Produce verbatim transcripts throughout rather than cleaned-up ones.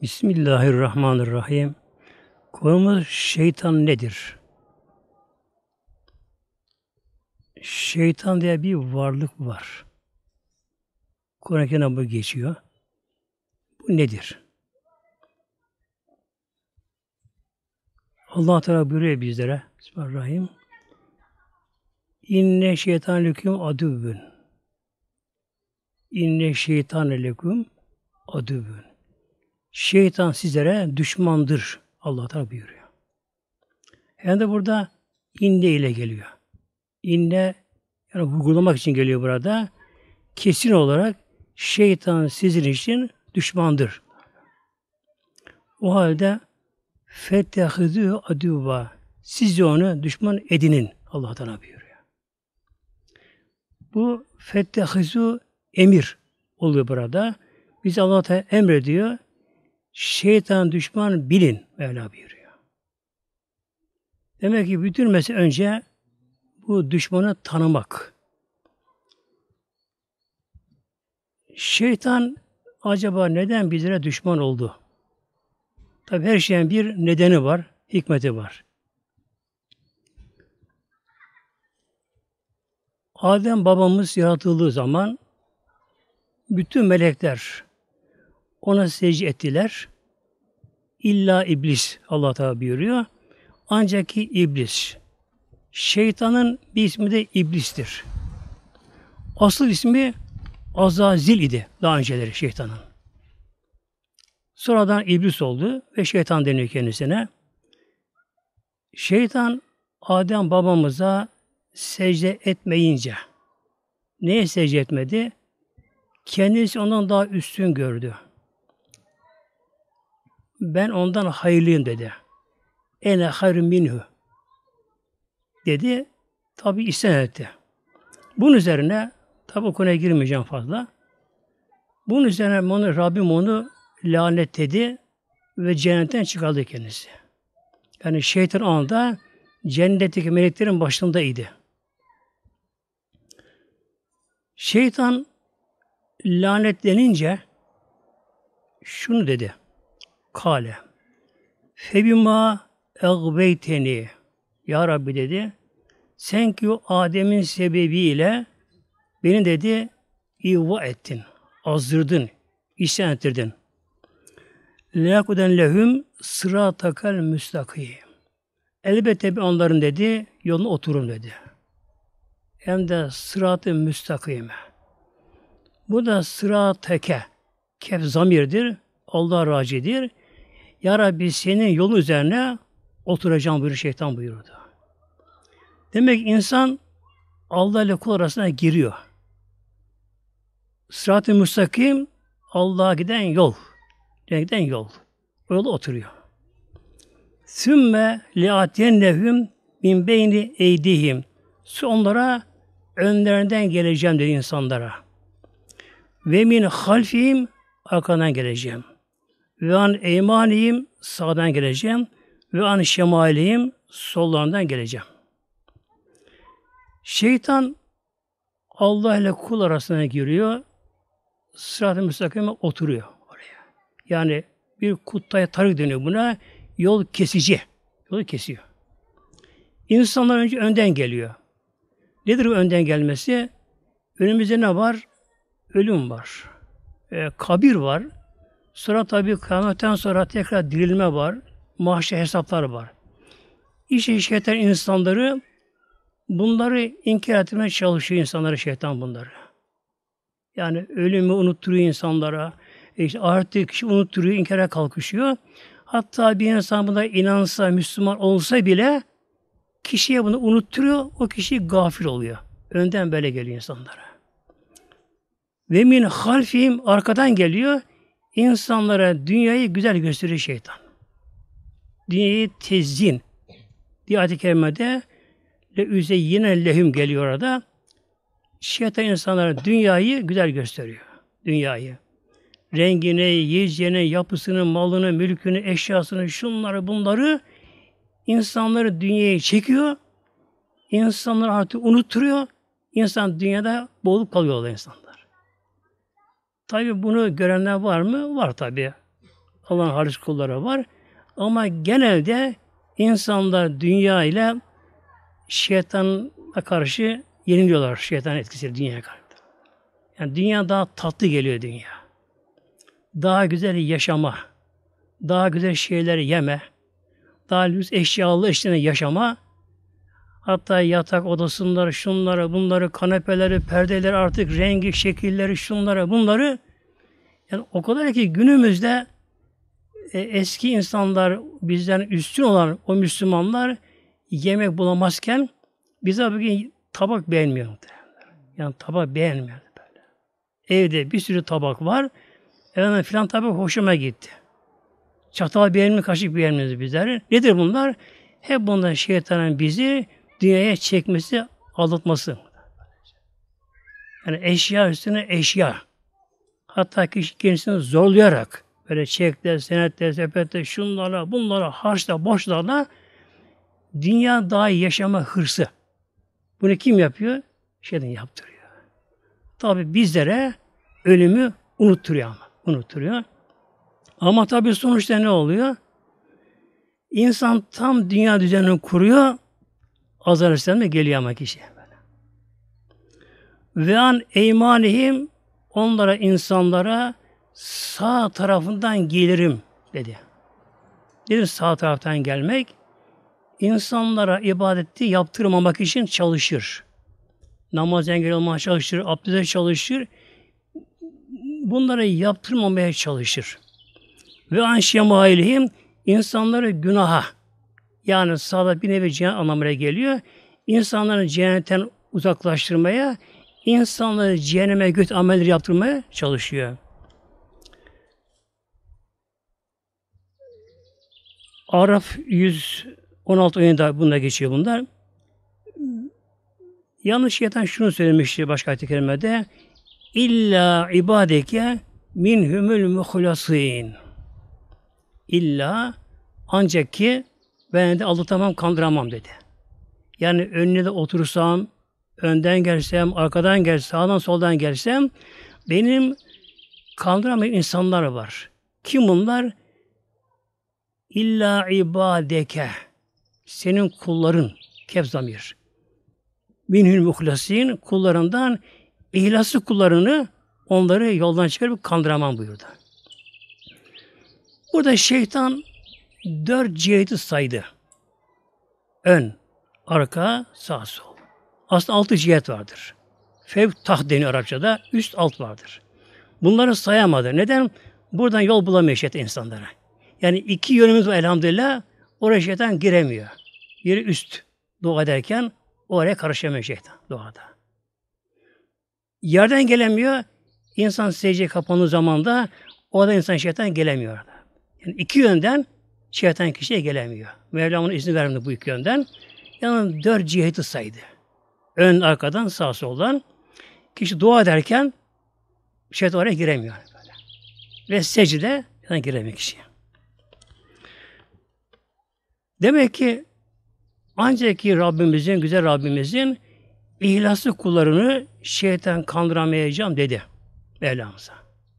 Bismillahirrahmanirrahim. Konumuz şeytan nedir? Şeytan diye bir varlık var. Kur'an-ı Kerim'de bu geçiyor. Bu nedir? Allah Teala buyuruyor bizlere. Bismillahirrahmanirrahim. İnne şeytan leküm aduvun. İnne şeytan leküm aduvun. Şeytan sizlere düşmandır. Allah Teala buyuruyor. Hem de burada inne ile geliyor. İnne yani vurgulamak için geliyor burada. Kesin olarak şeytan sizin için düşmandır. O halde fettehizû adûvâ. Siz de onu düşman edinin. Allah Teala buyuruyor. Bu fettehizû emir oluyor burada. Biz Allah Teala emrediyor. Şeytan düşman bilin. Mevla buyuruyor. Demek ki bütün mesele önce bu düşmanı tanımak. Şeytan acaba neden bizlere düşman oldu? Tabi her şeyin bir nedeni var, hikmeti var. Adem babamız yaratıldığı zaman bütün melekler ona secde ettiler. İlla iblis, Allah Teala buyuruyor. Ancak ki iblis. Şeytanın bir ismi de iblistir. Asıl ismi Azazil idi daha önceleri şeytanın. Sonradan iblis oldu ve şeytan deniyor kendisine. Şeytan Adem babamıza secde etmeyince neye secde etmedi? Kendisi ondan daha üstün gördü. Ben ondan hayırlıyım dedi. Ene hayrun minhu dedi. Tabi isyan etti. Bunun üzerine tabi o konuya girmeyeceğim fazla. Bunun üzerine onu, Rabbim onu lanetledi ve cennetten çıkardı kendisi. Yani şeytan anda cennetteki meleklerin başındaydı. Şeytan lanetlenince şunu dedi. Kale. Febima egbeyteni. Ya Rabbi dedi. Sen ki o Adem'in sebebiyle beni dedi İva ettin. Azdırdın. İsyan ettirdin. Lâkuden lehum sıratakal müstakîm. Elbette bir onların dedi yoluna oturum dedi. Hem de sırat-ı müstakime. Bu da sırateke. Kef zamirdir. Allah racidir. Ya Rabbi senin yolun üzerine oturacağım buyuruyor şeytan buyurdu. Demek ki insan Allah ile kul arasına giriyor. Sırat-ı müstakim Allah'a giden yol. Cennet giden yol. O yola oturuyor. Sümme li'atiyennehum min beyni eydihim. Onlara önlerinden geleceğim dedi insanlara. Ve min halfihim arkadan geleceğim. Ve an eymanihim sağdan geleceğim. Ve an şemalihim sollarından geleceğim. Şeytan Allah ile kul arasına giriyor. Sırat-ı müstakime oturuyor oraya. Yani bir kuttaya tarık deniyor buna. Yol kesici. Yolu kesiyor. İnsanlar önce önden geliyor. Nedir bu önden gelmesi? Önümüzde ne var? Ölüm var. E, kabir var. Sonra tabii kıyametten sonra tekrar dirilme var. Mahşer hesaplar var. İşte şeytan insanları bunları inkar etmeye çalışıyor insanlara şeytan bunları. Yani ölümü unutturuyor insanlara. İşte artık kişi unutturuyor, inkara kalkışıyor. Hatta bir insan buna inansa, Müslüman olsa bile kişiye bunu unutturuyor, o kişi gafil oluyor. Önden böyle geliyor insanlara. Ve min halfihim arkadan geliyor, insanlara dünyayı güzel gösteriyor şeytan. Dünyayı tezyin diye ayet-i kerimede le üzeyyine lehum geliyor orada. Şeytan insanlara dünyayı güzel gösteriyor. Dünyayı. Rengini, yiyeceğini, yapısını, malını, mülkünü, eşyasını, şunları, bunları insanları dünyaya çekiyor. İnsanları artık unutturuyor. İnsan dünyada boğulup kalıyorlar insanlar. Tabi bunu görenler var mı? Var tabi. Allah'ın halis kulları var. Ama genelde insanlar dünya ile şeytana karşı yeniliyorlar. Şeytan etkisiyle dünyaya karşı. Yani dünya daha tatlı geliyor dünya. Daha güzel yaşama, daha güzel şeyleri yeme, daha lüks eşyalı içinde yaşama, hatta yatak odasınları, şunları, bunları, kanepeleri, perdeleri, artık rengi, şekilleri, şunları, bunları, yani o kadar ki günümüzde e, eski insanlar, bizden üstün olan o Müslümanlar yemek bulamazken bize bugün tabak beğenmiyor. Yani tabak beğenmiyor böyle. Evde bir sürü tabak var. Efendim filan tabak hoşuma gitti. Çatal beğenmiyor, kaşık beğenmiyor bizler. Nedir bunlar? Hep bundan şeytanın bizi dünyaya çekmesi, aldatması. Yani eşya üstüne eşya. Hatta kişi kendisini zorlayarak böyle çekler, senetler, sepetler, şunlarla, bunlara, harçla, borçlarla dünya daha iyi yaşama hırsı. Bunu kim yapıyor? Şeytan yaptırıyor. Tabi bizlere ölümü unutturuyor ama. Unutturuyor. Ama tabi sonuçta ne oluyor? İnsan tam dünya düzenini kuruyor, azar istemle geliyor ama kişi. Ve an eymanihim, onlara, insanlara sağ tarafından gelirim dedi. Nedir sağ taraftan gelmek? İnsanlara ibadeti yaptırmamak için çalışır. Namaz engel olmaya çalışır, abdeste çalışır. Bunları yaptırmamaya çalışır. Ve an şemailihim, insanları günaha, yani sağda bir nevi cehennem anlamına geliyor. İnsanları cennetten uzaklaştırmaya, insanları cehenneme göt amelleri yaptırmaya çalışıyor. Araf yüz on altı oyunda bunda geçiyor bunlar. Yanlış şeytan şunu söylemişti başka ayet-i kerimede. İlla ibadeke minhumul muhlasîn. İlla ancak ki ben de aldatamam, kandıramam dedi. Yani önüne de otursam, önden gelsem, arkadan gelsem, sağdan soldan gelsem, benim kandıramayacağım insanlar var. Kim bunlar? İlla ibadeke. Senin kulların, kef zamir. Minhül muhlasin, kullarından ihlaslı kullarını, onları yoldan çıkarıp kandıramam buyurdu. Burada şeytan dört ciheti saydı. Ön, arka, sağ, sol. Aslında altı cihet vardır. Fevk taht deniyor Arapçada. Üst alt vardır. Bunları sayamadı. Neden? Buradan yol bulamıyor şeytan insanlara. Yani iki yönümüz var elhamdülillah. Oraya şeytan giremiyor. Biri üst dua ederken oraya karışamıyor şeytan duada. Yerden gelemiyor. İnsan secdeye kapandığı zaman da orada insan şeytan gelemiyor. Yani iki yönden şeytan kişiye gelemiyor. Mevlam ona izin vermedi bu iki yönden. Yani dört ciheti saydı. Ön, arkadan, sağ, soldan. Kişi dua ederken şeytan oraya giremiyor. Böyle. Ve secde yani giremiyor kişiye. Demek ki ancak ki Rabbimizin, güzel Rabbimizin ihlaslı kullarını şeytan kandıramayacağım dedi Mevlamıza.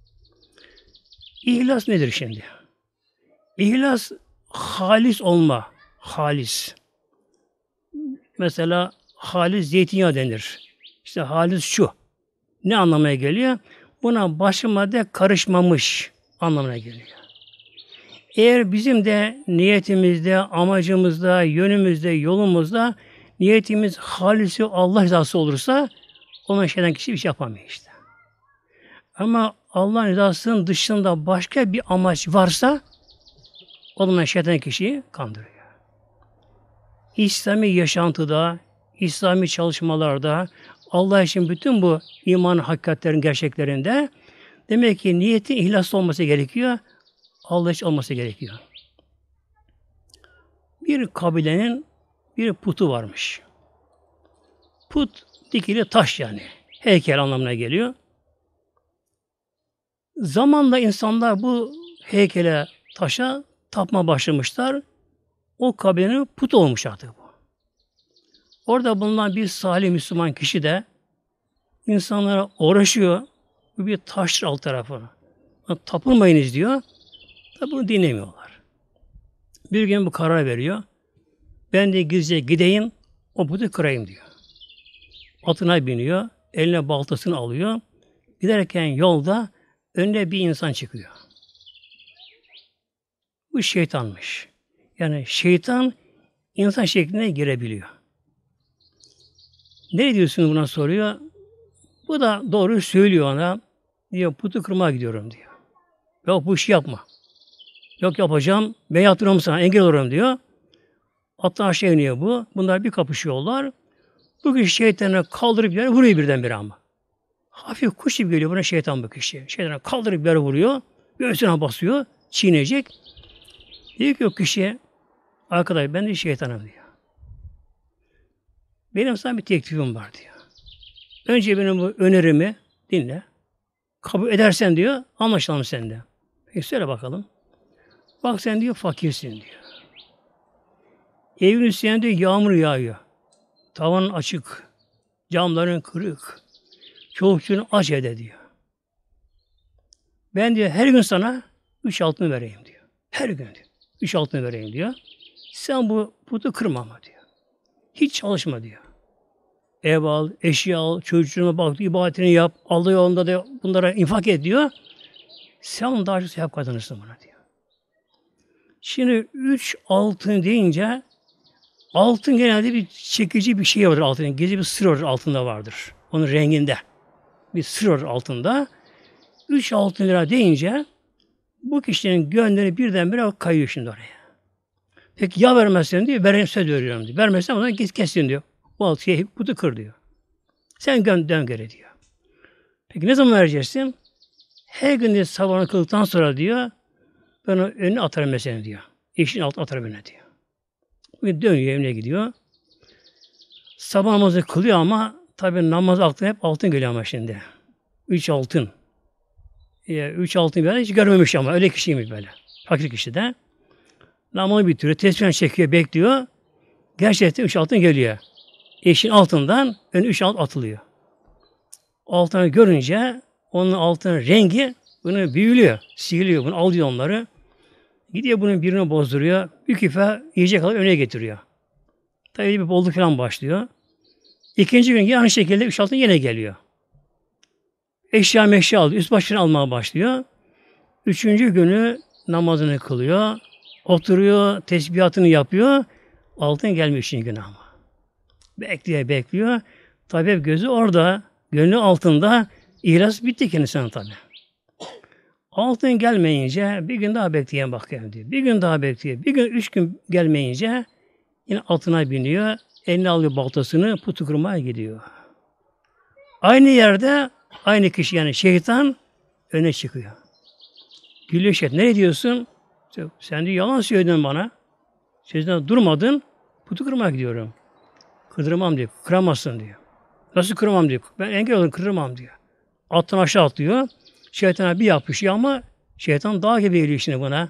İhlas nedir şimdi? İhlas halis olma. Halis. Mesela halis zeytinyağı denir. İşte halis şu. Ne anlamaya geliyor? Buna başka madde karışmamış anlamına geliyor. Eğer bizim de niyetimizde, amacımızda, yönümüzde, yolumuzda niyetimiz halisi Allah rızası olursa ona şeyden kişi bir şey yapamıyor işte. Ama Allah rızasının dışında başka bir amaç varsa o zaman şeytan kişiyi kandırıyor. İslami yaşantıda, İslami çalışmalarda, Allah için bütün bu iman hakikatlerin gerçeklerinde demek ki niyetin ihlaslı olması gerekiyor. Allah için olması gerekiyor. Bir kabilenin bir putu varmış. Put dikili taş yani. Heykel anlamına geliyor. Zamanla insanlar bu heykele, taşa tapma başlamışlar. O kabilenin putu olmuş artık bu. Orada bulunan bir salih Müslüman kişi de insanlara uğraşıyor. Bu bir taştır alt tarafı. Tapılmayınız diyor. Tabi bunu dinlemiyorlar. Bir gün bu karar veriyor. Ben de gizlice gideyim, o putu kırayım diyor. Atına biniyor, eline baltasını alıyor. Giderken yolda önüne bir insan çıkıyor. Bu şeytanmış. Yani şeytan insan şekline girebiliyor. Ne diyorsun buna soruyor. Bu da doğruyu söylüyor ona. Diyor putu kırmaya gidiyorum diyor. Yok bu işi yapma. Yok yapacağım. Ben yaptırırım sana engel olurum diyor. Attan aşağı iniyor bu. Bunlar bir kapışıyorlar. Bu kişi şeytanı kaldırıp yere vuruyor birdenbire ama. Hafif kuş gibi geliyor buna şeytan bu kişi. Şeytanı kaldırıp yere vuruyor. Göğsüne basıyor. Çiğneyecek. Diyor ki o kişiye arkadaş ben de şeytanım diyor. Benim sana bir teklifim var diyor. Önce benim bu önerimi dinle. Kabul edersen diyor anlaşalım seninle. Peki söyle bakalım. Bak sen diyor fakirsin diyor. Evin üstüne diyor yağmur yağıyor. Tavanın açık. Camların kırık. Çolukçuğunu aç ede diyor. Ben diyor her gün sana üç altını vereyim diyor. Her gün diyor. Üç altını vereyim diyor. Sen bu putu kırma ama diyor. Hiç çalışma diyor. Ev al, eşya al, çocuğuna bak, ibadetini yap. Allah yolunda da bunlara infak et diyor. Sen onu daha çok sevap kazanırsın buna diyor. Şimdi üç altın deyince altın genelde bir çekici bir şey vardır altının. Gizli bir sır vardır altında vardır. Onun renginde. Bir sır vardır altında. Üç altın lira deyince bu kişinin gönlünü birdenbire kayıyor şimdi oraya. Peki ya vermezsen diyor, vereyim söz veriyorum diyor. Vermezsen o zaman git kesin diyor. Bu altı şey putu kır diyor. Sen gön dön geri diyor. Peki ne zaman vereceksin? Her gün diyor sabahını kıldıktan sonra diyor ben onu önüne atarım mesela diyor. Eşin altı atarım önüne diyor. Ve dönüyor evine gidiyor. Sabah namazı kılıyor ama tabii namaz aklına hep altın geliyor ama şimdi. Üç altın. Ya, üç altın bir hiç görmemiş ama öyle kişiymiş böyle. Fakir kişi de. Namazı bitiriyor. Tesbihini çekiyor, bekliyor. Gerçekten üç altın geliyor. Eşin altından ön üç altın atılıyor. Altını görünce onun altının rengi bunu büyülüyor. Sihirliyor. Bunu alıyor onları. Gidiyor bunun birini bozduruyor. Bir küfe yiyecek alıp öne getiriyor. Tabii bir bolluk falan başlıyor. İkinci gün aynı şekilde üç altın yine geliyor. Eşya meşya alıyor. Üst başını almaya başlıyor. Üçüncü günü namazını kılıyor. Oturuyor. Tesbihatını yapıyor. Altın gelmiyor üçüncü gün ama. Bekliyor bekliyor. Tabii hep gözü orada. Gönlü altında. İhlas bitti kendisine tabii. Altın gelmeyince bir gün daha bekleyen bakayım diyor. Bir gün daha bekliyor. Bir gün üç gün gelmeyince yine altına biniyor. Eline alıyor baltasını putu kırmaya gidiyor. Aynı yerde aynı kişi yani şeytan öne çıkıyor. Gülüyor şeytan. Ne diyorsun? Sen diyor yalan söyledin bana. Sözden durmadın. Putu kırmaya gidiyorum. Kırdırmam diyor. Kıramazsın diyor. Nasıl kıramam diyor. Ben engel olurum kırmam diyor. Alttan aşağı atlıyor. Şeytana bir yapışıyor ama şeytan dağ gibi geliyor şimdi buna.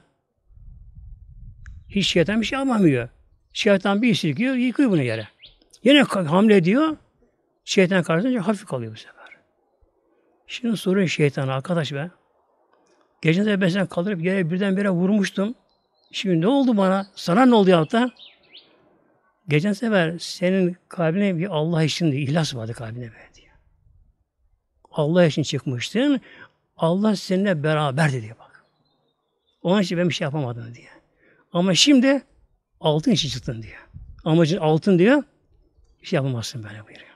Hiç şeytan bir şey almamıyor. Şeytan bir silkiyor, yıkıyor bunu yere. Yine hamle ediyor. Şeytan karşısında hafif kalıyor bu sefer. Şimdi soruyor şeytana arkadaş be. Gece de ben seni kaldırıp yere birdenbire vurmuştum. Şimdi ne oldu bana? Sana ne oldu ya da? Geçen sefer senin kalbine bir Allah için diye ihlas vardı kalbine be diyor. Allah için çıkmıştın. Allah seninle beraber diye bak. Onun için ben bir şey yapamadım diye. Ama şimdi altın için çıktın diye. Amacın altın diyor. Bir şey yapamazsın böyle buyuruyor.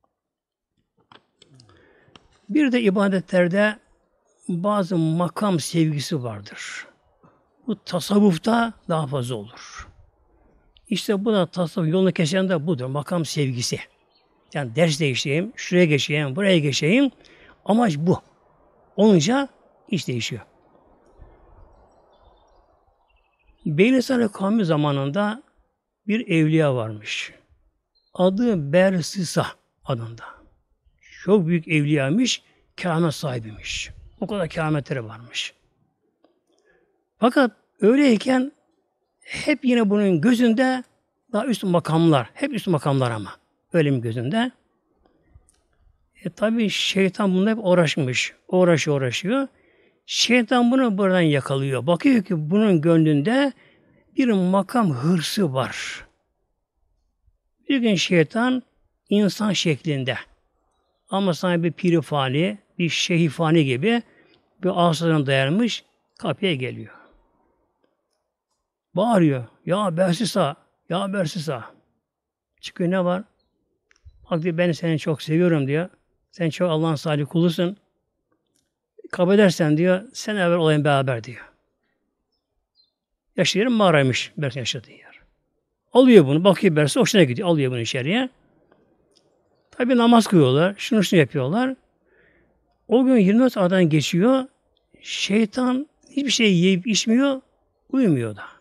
Bir de ibadetlerde bazı makam sevgisi vardır. Bu tasavvufta daha fazla olur. İşte bu da tasavvuf yolunu kesen de budur. Makam sevgisi. Yani ders değiştireyim, şuraya geçeyim, buraya geçeyim. Amaç bu. Olunca iş değişiyor. Beylisar-ı Kavmi zamanında bir evliya varmış. Adı Bersisa adında. Çok büyük evliyamış, keramet sahibiymiş. O kadar kerametleri varmış. Fakat öyleyken hep yine bunun gözünde daha üst makamlar, hep üst makamlar ama. Öyle mi gözünde? E tabi şeytan bununla hep uğraşmış. Uğraşıyor, uğraşıyor. Şeytan bunu buradan yakalıyor. Bakıyor ki bunun gönlünde bir makam hırsı var. Bir gün şeytan insan şeklinde ama sana bir pirifani, bir şehifani gibi bir asasına dayanmış kapıya geliyor. Bağırıyor. Ya Bersisa, ya Bersisa. Çıkıyor, ne var? Bak diyor, ben seni çok seviyorum diyor. Sen çok Allah'ın salih kulusun. Kabul edersen diyor, sen evvel olayım beraber diyor. Yaşlı yerim mağaraymış Bersin yaşadığı yer. Alıyor bunu, bakıyor Bersin, hoşuna gidiyor. Alıyor bunu içeriye. Tabi namaz kılıyorlar, şunu şunu yapıyorlar. O gün yirmi dört saatden geçiyor. Şeytan hiçbir şey yiyip içmiyor, uyumuyor da.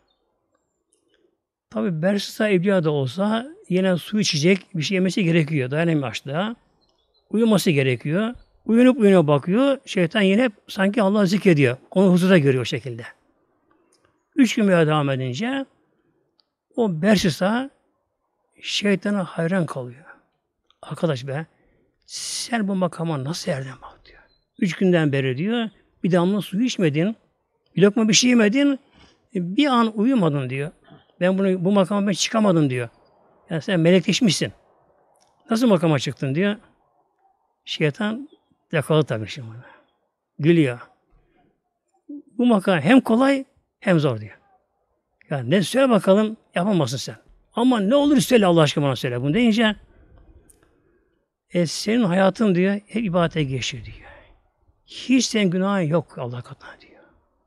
Tabi Bersisa evliya da olsa yine su içecek, bir şey yemesi gerekiyor. Dayanamıyor açlığa. Uyuması gerekiyor. Uyanıp uyanıp bakıyor. Şeytan yine sanki Allah'ı zikrediyor. Onu huzurda görüyor o şekilde. Üç gün böyle devam edince o Bersisa şeytana hayran kalıyor. Arkadaş be, sen bu makama nasıl erdin bak diyor. Üç günden beri diyor, bir damla su içmedin, bir lokma bir şey yemedin, bir an uyumadın diyor. Ben bunu bu makama ben çıkamadım diyor. Yani sen melekleşmişsin. Nasıl makama çıktın diyor. Şeytan yakalı tabii şimdi. Gülüyor. Bu makam hem kolay hem zor diyor. Yani ne söyle bakalım, yapamazsın sen. Ama ne olur söyle, Allah aşkına bana söyle bunu deyince e, senin hayatın diyor hep ibadete geçiyor diyor. Hiç senin günahın yok Allah katına diyor.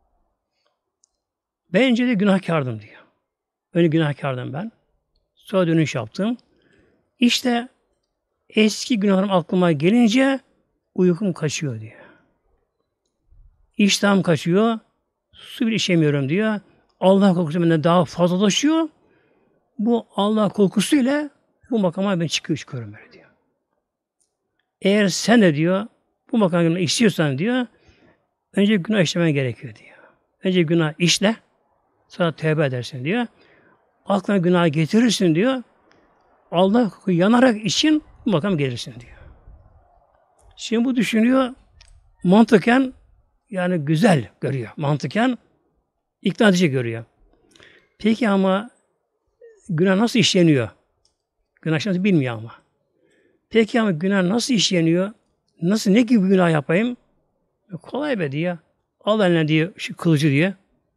Ben önce de günahkardım diyor. Önce günahkardım ben. Sonra dönüş yaptım. İşte eski günahlarım aklıma gelince uykum kaçıyor diyor. İştahım kaçıyor. Su bile içemiyorum diyor. Allah korkusu benden daha fazlalaşıyor. Bu Allah korkusuyla bu makama ben çıkıyor çıkıyorum böyle diyor. Eğer sen de diyor bu makamı istiyorsan diyor önce günah işlemen gerekiyor diyor. Önce günah işle, sonra tövbe edersin diyor. Aklına günah getirirsin diyor. Allah yanarak için bu makam gelirsin diyor. Şimdi bu düşünüyor, mantıken yani güzel görüyor. Mantıken ikna edici görüyor. Peki ama günah nasıl işleniyor? Günah işlemesi bilmiyor ama. Peki ama günah nasıl işleniyor? Nasıl, ne gibi günah yapayım? E, kolay be diyor. Al eline diyor şu kılıcı diyor.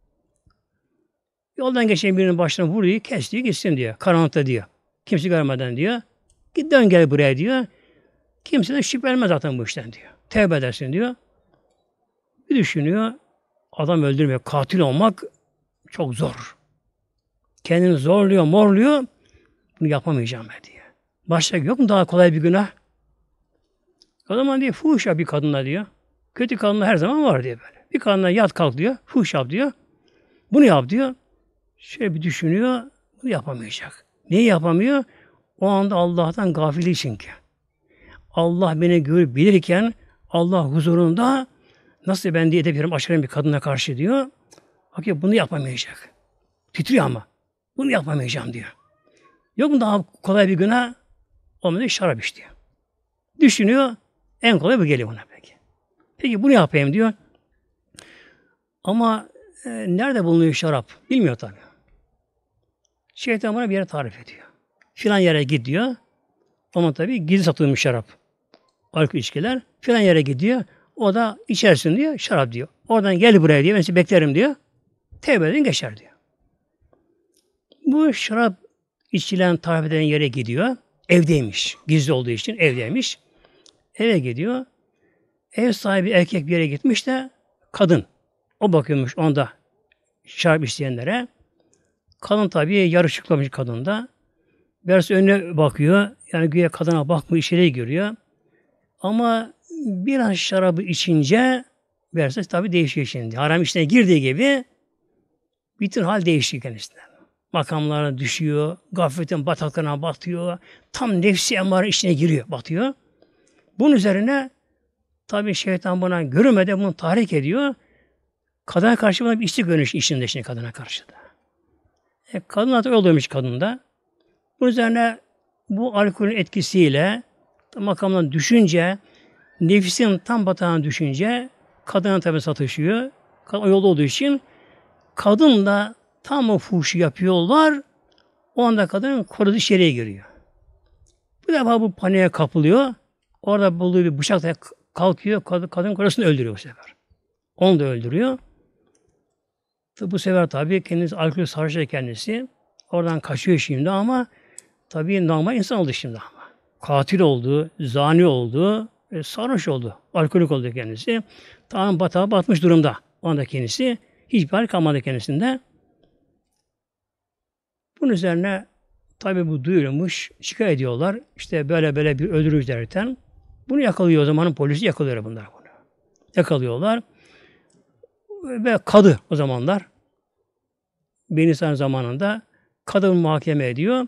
Yoldan geçen birinin başına vur diyor, kes diyor, gitsin diyor. Karanlıkta diyor. Kimse görmeden diyor. Git dön gel buraya diyor. Kimseden şüphelenmez zaten bu işten diyor. Tevbe edersin diyor. Bir düşünüyor. Adam öldürmek, katil olmak çok zor. Kendini zorluyor, morluyor. Bunu yapamayacağım ben diyor. Başka yok mu daha kolay bir günah? O zaman diyor, fuhuş yap bir kadınla diyor. Kötü kadınla her zaman var diyor böyle. Bir kadınla yat kalk diyor, fuhuş yap diyor. Bunu yap diyor. Şöyle bir düşünüyor, bunu yapamayacak. Neyi yapamıyor? O anda Allah'tan gafili çünkü. Allah beni görüp bilirken Allah huzurunda nasıl ben diye edebilirim aşırı bir kadına karşı diyor. Bakıyor bunu yapamayacak. Titriyor ama. Bunu yapamayacağım diyor. Yok mu daha kolay bir günah? O diyor şarap iç diyor. Düşünüyor. En kolay bu geliyor ona peki. Peki bunu yapayım diyor. Ama e, nerede bulunuyor şarap? Bilmiyor tabii. Şeytan bana bir yere tarif ediyor. Filan yere gidiyor. Ama tabii gizli satılmış şarap. Alkol içkiler. Filan yere gidiyor. O da içersin diyor. Şarap diyor. Oradan gel buraya diyor. Ben sizi beklerim diyor. Tevbe edin geçer diyor. Bu şarap içilen tarif eden yere gidiyor. Evdeymiş. Gizli olduğu için evdeymiş. Eve gidiyor. Ev sahibi erkek bir yere gitmiş de kadın. O bakıyormuş onda şarap isteyenlere. Kadın tabii yarışıklamış kadın da. Biraz önüne bakıyor. Yani güya kadına bakmıyor, içeriye görüyor. Ama biraz şarabı içince verse tabii değişiyor şimdi. Haram işine girdiği gibi bütün hal değişiyor kendisine. Makamlara düşüyor, gafletin bataklarına batıyor. Tam nefsi emmare içine giriyor, batıyor. Bunun üzerine tabii şeytan buna görmeden bunu tahrik ediyor. Kadına karşı buna bir istek görünüş içinde şimdi kadına karşı da. E, kadın artık öldürmüş kadında. Bunun üzerine bu alkolün etkisiyle makamdan düşünce, nefsin tam batağına düşünce kadına tabi satışıyor. O yolda olduğu için kadın da tam o fuhuşu yapıyorlar. O anda kadın korudu içeriye giriyor. Bu defa bu paniğe kapılıyor. Orada bulduğu bir bıçakla kalkıyor. Kadın, kadın karısını öldürüyor bu sefer. Onu da öldürüyor. Bu sefer tabii kendisi alkol sarhoş kendisi. Oradan kaçıyor şimdi ama tabii normal insan oldu şimdi ama. Katil oldu, zani oldu, e, sarhoş oldu. Alkolik oldu kendisi. Tamam batağa batmış durumda. O anda kendisi. Hiçbir hal kalmadı kendisinde. Bunun üzerine tabii bu duyulmuş, şikayet ediyorlar. İşte böyle böyle bir öldürücü derken. Bunu yakalıyor o zamanın polisi yakalıyor bunlar bunu. Yakalıyorlar. Ve kadı o zamanlar. Bir Nisan zamanında kadın muhakeme ediyor.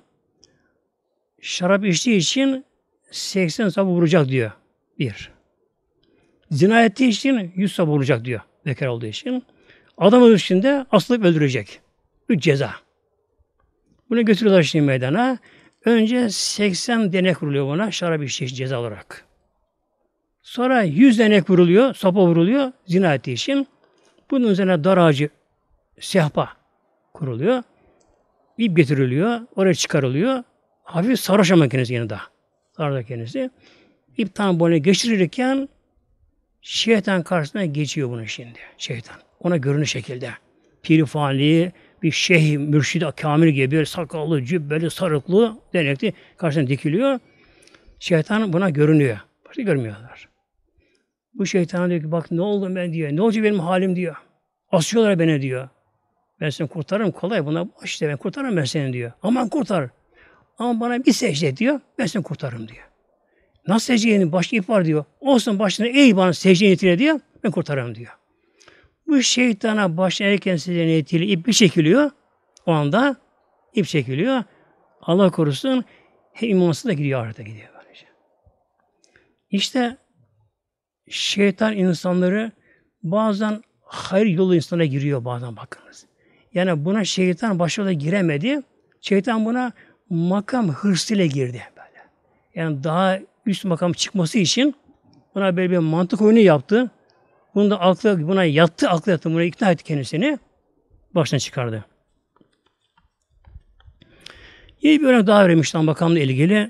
Şarap içtiği için seksen sabah vuracak diyor. Bir. Zina ettiği için yüz sabah vuracak diyor. Bekar olduğu için. Adamın üstünde asılıp öldürecek. Üç ceza. Bunu götürüyorlar şimdi meydana. Önce seksen denek vuruluyor buna şarap içtiği için ceza olarak. Sonra yüz denek vuruluyor, sopa vuruluyor zina ettiği için. Bunun üzerine dar ağacı, sehpa kuruluyor. İp getiriliyor, oraya çıkarılıyor. Hafif sarhoş ama kendisi yanında. Sarhoş kendisi. İp tam boyuna geçirirken şeytan karşısına geçiyor bunu şimdi. Şeytan. Ona görünür şekilde. Pirifani, bir şeyh, mürşid, kamil gibi sakallı, cübbeli, sarıklı, denekli karşısına dikiliyor. Şeytan buna görünüyor. Başka görmüyorlar. Bu şeytan diyor ki bak ne oldu ben diyor. Ne olacak benim halim diyor. Asıyorlar beni diyor. Ben seni kurtarırım kolay buna işte ben kurtarırım ben seni diyor. Aman kurtar. Ama bana bir secde et diyor. Ben seni kurtarırım diyor. Nasıl secdeyenin başı ip var diyor. Olsun başına eğ bana secde niyetiyle diyor. Ben kurtarırım diyor. Bu şeytana başına erken secde niyetiyle ip bir çekiliyor. O anda ip çekiliyor. Allah korusun hem imansız da gidiyor ahirete gidiyor. Böylece. İşte şeytan insanları bazen hayır yolu insana giriyor bazen bakınız. Yani buna şeytan başarılı giremedi. Şeytan buna makam hırsıyla girdi böyle. Yani daha üst makam çıkması için buna böyle bir mantık oyunu yaptı. Bunu da aklı buna yattı, aklı yattı, buna ikna etti kendisini. Baştan çıkardı. Yeni bir örnek daha vermiş tam makamla ilgili.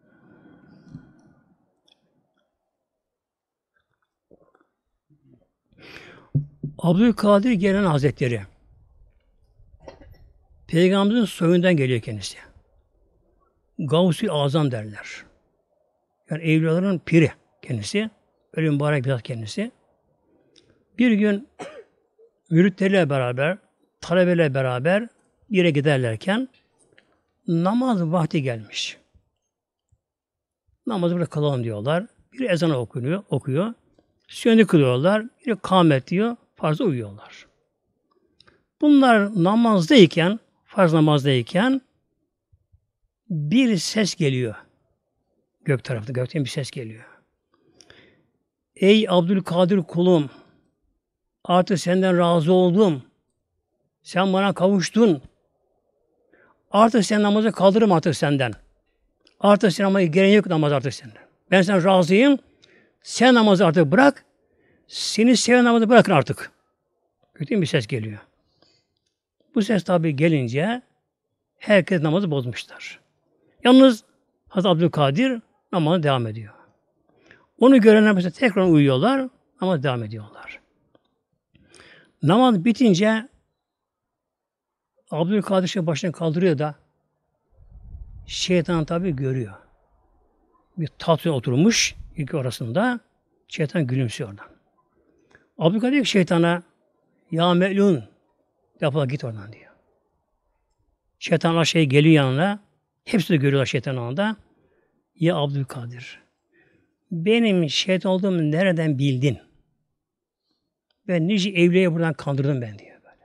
Abdülkadir Gelen Hazretleri. Peygamberimizin soyundan geliyor kendisi. Gavs-ı Azam derler. Yani evliyaların piri kendisi. Öyle mübarek bir zat kendisi. Bir gün müritleriyle beraber, talebeyle beraber bir yere giderlerken namaz vakti gelmiş. Namazı burada kalalım diyorlar. Bir ezanı okunuyor, okuyor. Sünneti kılıyorlar. Bir kâmet diyor. Farza uyuyorlar. Bunlar namazdayken, farz namazdayken bir ses geliyor. Gök tarafta, gökten bir ses geliyor. Ey Abdülkadir kulum, artık senden razı oldum. Sen bana kavuştun. Artık sen namazı kaldırırım artık senden. Artık sen namazı gereği yok namaz artık senden. Ben sen razıyım. Sen namazı artık bırak. Seni seven namazı bırakın artık. Kötü bir ses geliyor. Bu ses tabi gelince herkes namazı bozmuşlar. Yalnız Hazreti Abdülkadir namazı devam ediyor. Onu görenler mesela tekrar uyuyorlar ama devam ediyorlar. Namaz bitince Abdülkadir şey başını kaldırıyor da şeytan tabi görüyor. Bir tahtaya oturmuş ilk orasında şeytan gülümsüyor oradan. Abdülkadir şeytana ya melun yapala git oradan diyor. Şeytanlar şey geliyor yanına. Hepsi de görüyorlar şeytanın anda. Ya Abdülkadir benim şeytan olduğumu nereden bildin? Ben nice evliye buradan kandırdım ben diyor böyle.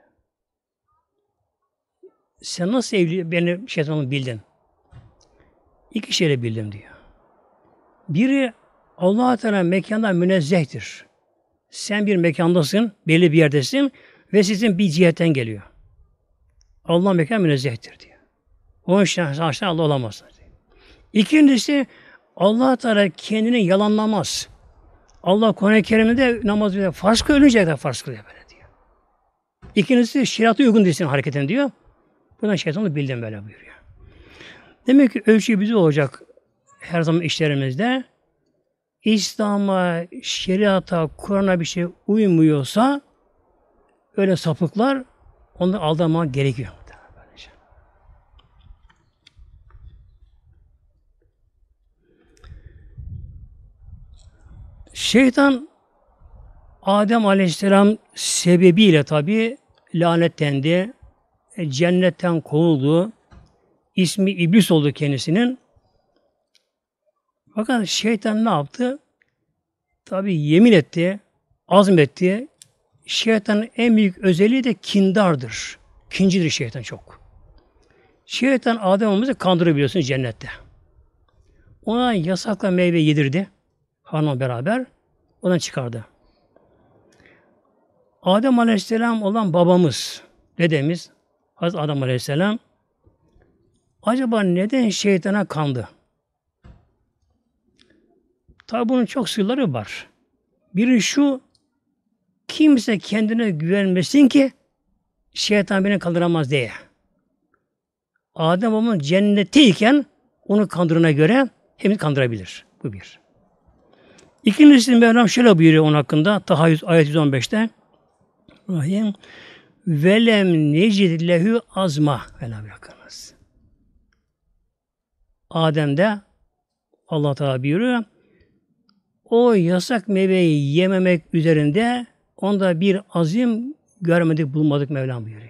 Sen nasıl evli beni şeytan olduğumu bildin? İki şeyle bildim diyor. Biri Allah-u Teala mekandan münezzehtir. Sen bir mekandasın, belli bir yerdesin ve sizin bir cihetten geliyor. Allah mekan münezzehtir diyor. Onun için haşa Allah olamaz diyor. İkincisi Allah-u Teala kendini yalanlamaz. Allah Kur'an-ı Kerim'de namaz diyor, farz kılıyor, ölünceye kadar farz kılıyor böyle diyor. İkincisi şeriata uygun değilsin hareketin diyor. Buradan şeytanı bildim böyle buyuruyor. Demek ki ölçü bize olacak her zaman işlerimizde. İslam'a, şeriata, Kur'an'a bir şey uymuyorsa öyle sapıklar onları aldanmak gerekiyor. Şeytan Adem Aleyhisselam sebebiyle tabi lanetlendi, cennetten kovuldu, ismi İblis oldu kendisinin. Fakat şeytan ne yaptı? Tabi yemin etti, azmetti. Şeytanın en büyük özelliği de kindardır. Kincidir şeytan çok. Şeytan Adem Allah'ımızı kandırabiliyorsunuz cennette. Ona yasakla meyve yedirdi. Hanımla beraber. Oradan çıkardı. Adem Aleyhisselam olan babamız, dedemiz, Hazreti Adem Aleyhisselam acaba neden şeytana kandı? Tabi bunun çok sırları var. Biri şu, kimse kendine güvenmesin ki şeytan beni kandıramaz diye. Adem babamın cennetteyken onu kandırına göre hepimizi kandırabilir. Bu bir. İkincisi Mevlam şöyle buyuruyor onun hakkında. Taha ayet yüz on beşte. Rahim. Velem necid lehu azma. Velem yakınız. Adem'de Allah Teala buyuruyor. O yasak meyveyi yememek üzerinde onda bir azim görmedik, bulmadık Mevlam buyuruyor.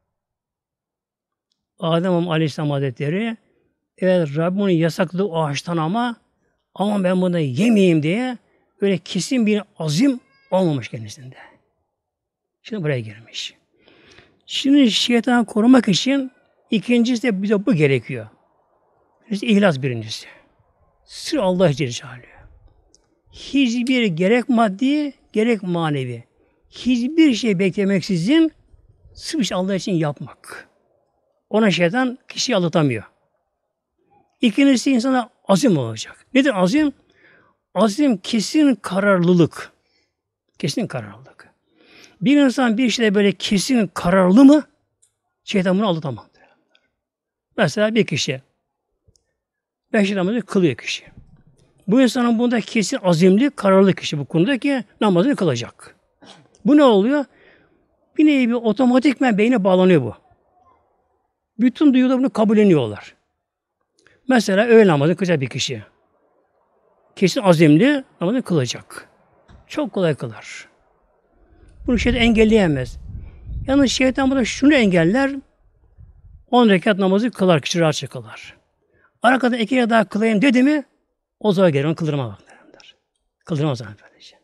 Adem Aleyhisselam Hazretleri evet Rabbimin yasakladığı o ağaçtan ama ama ben bunu yemeyeyim diye öyle kesin bir azim olmamış kendisinde. Şimdi buraya girmiş. Şimdi şeytanı korumak için ikincisi de bize bu gerekiyor. İşte ihlas birincisi. Sır Allah Celle Celaluhu. Hiçbir gerek maddi gerek manevi. Hiçbir şey beklemeksizin sırf Allah için yapmak. Ona şeytan kişiyi aldatamıyor. İkincisi insana azim olacak. Nedir azim? Azim kesin kararlılık. Kesin kararlılık. Bir insan bir şeyde böyle kesin kararlı mı şeytan bunu aldatamaz. Mesela bir kişi beş namazı kılıyor kişi. Bu insanın bunda kesin azimli, kararlı kişi bu konuda ki namazını kılacak. Bu ne oluyor? Bir nevi bir otomatikmen beyne bağlanıyor bu. Bütün duyular bunu kabulleniyorlar. Mesela öğle namazı kılacak bir kişi. Kesin azimli namazını kılacak. Çok kolay kılar. Bunu şeytan engelleyemez. Yalnız şeytan burada şunu engeller. on rekat namazı kılar, kişi rahatça kılar. Arkadan iki rekat daha kılayım dedi mi o zaman gelir, onu kıldırmaz. Kıldırmaz böylece.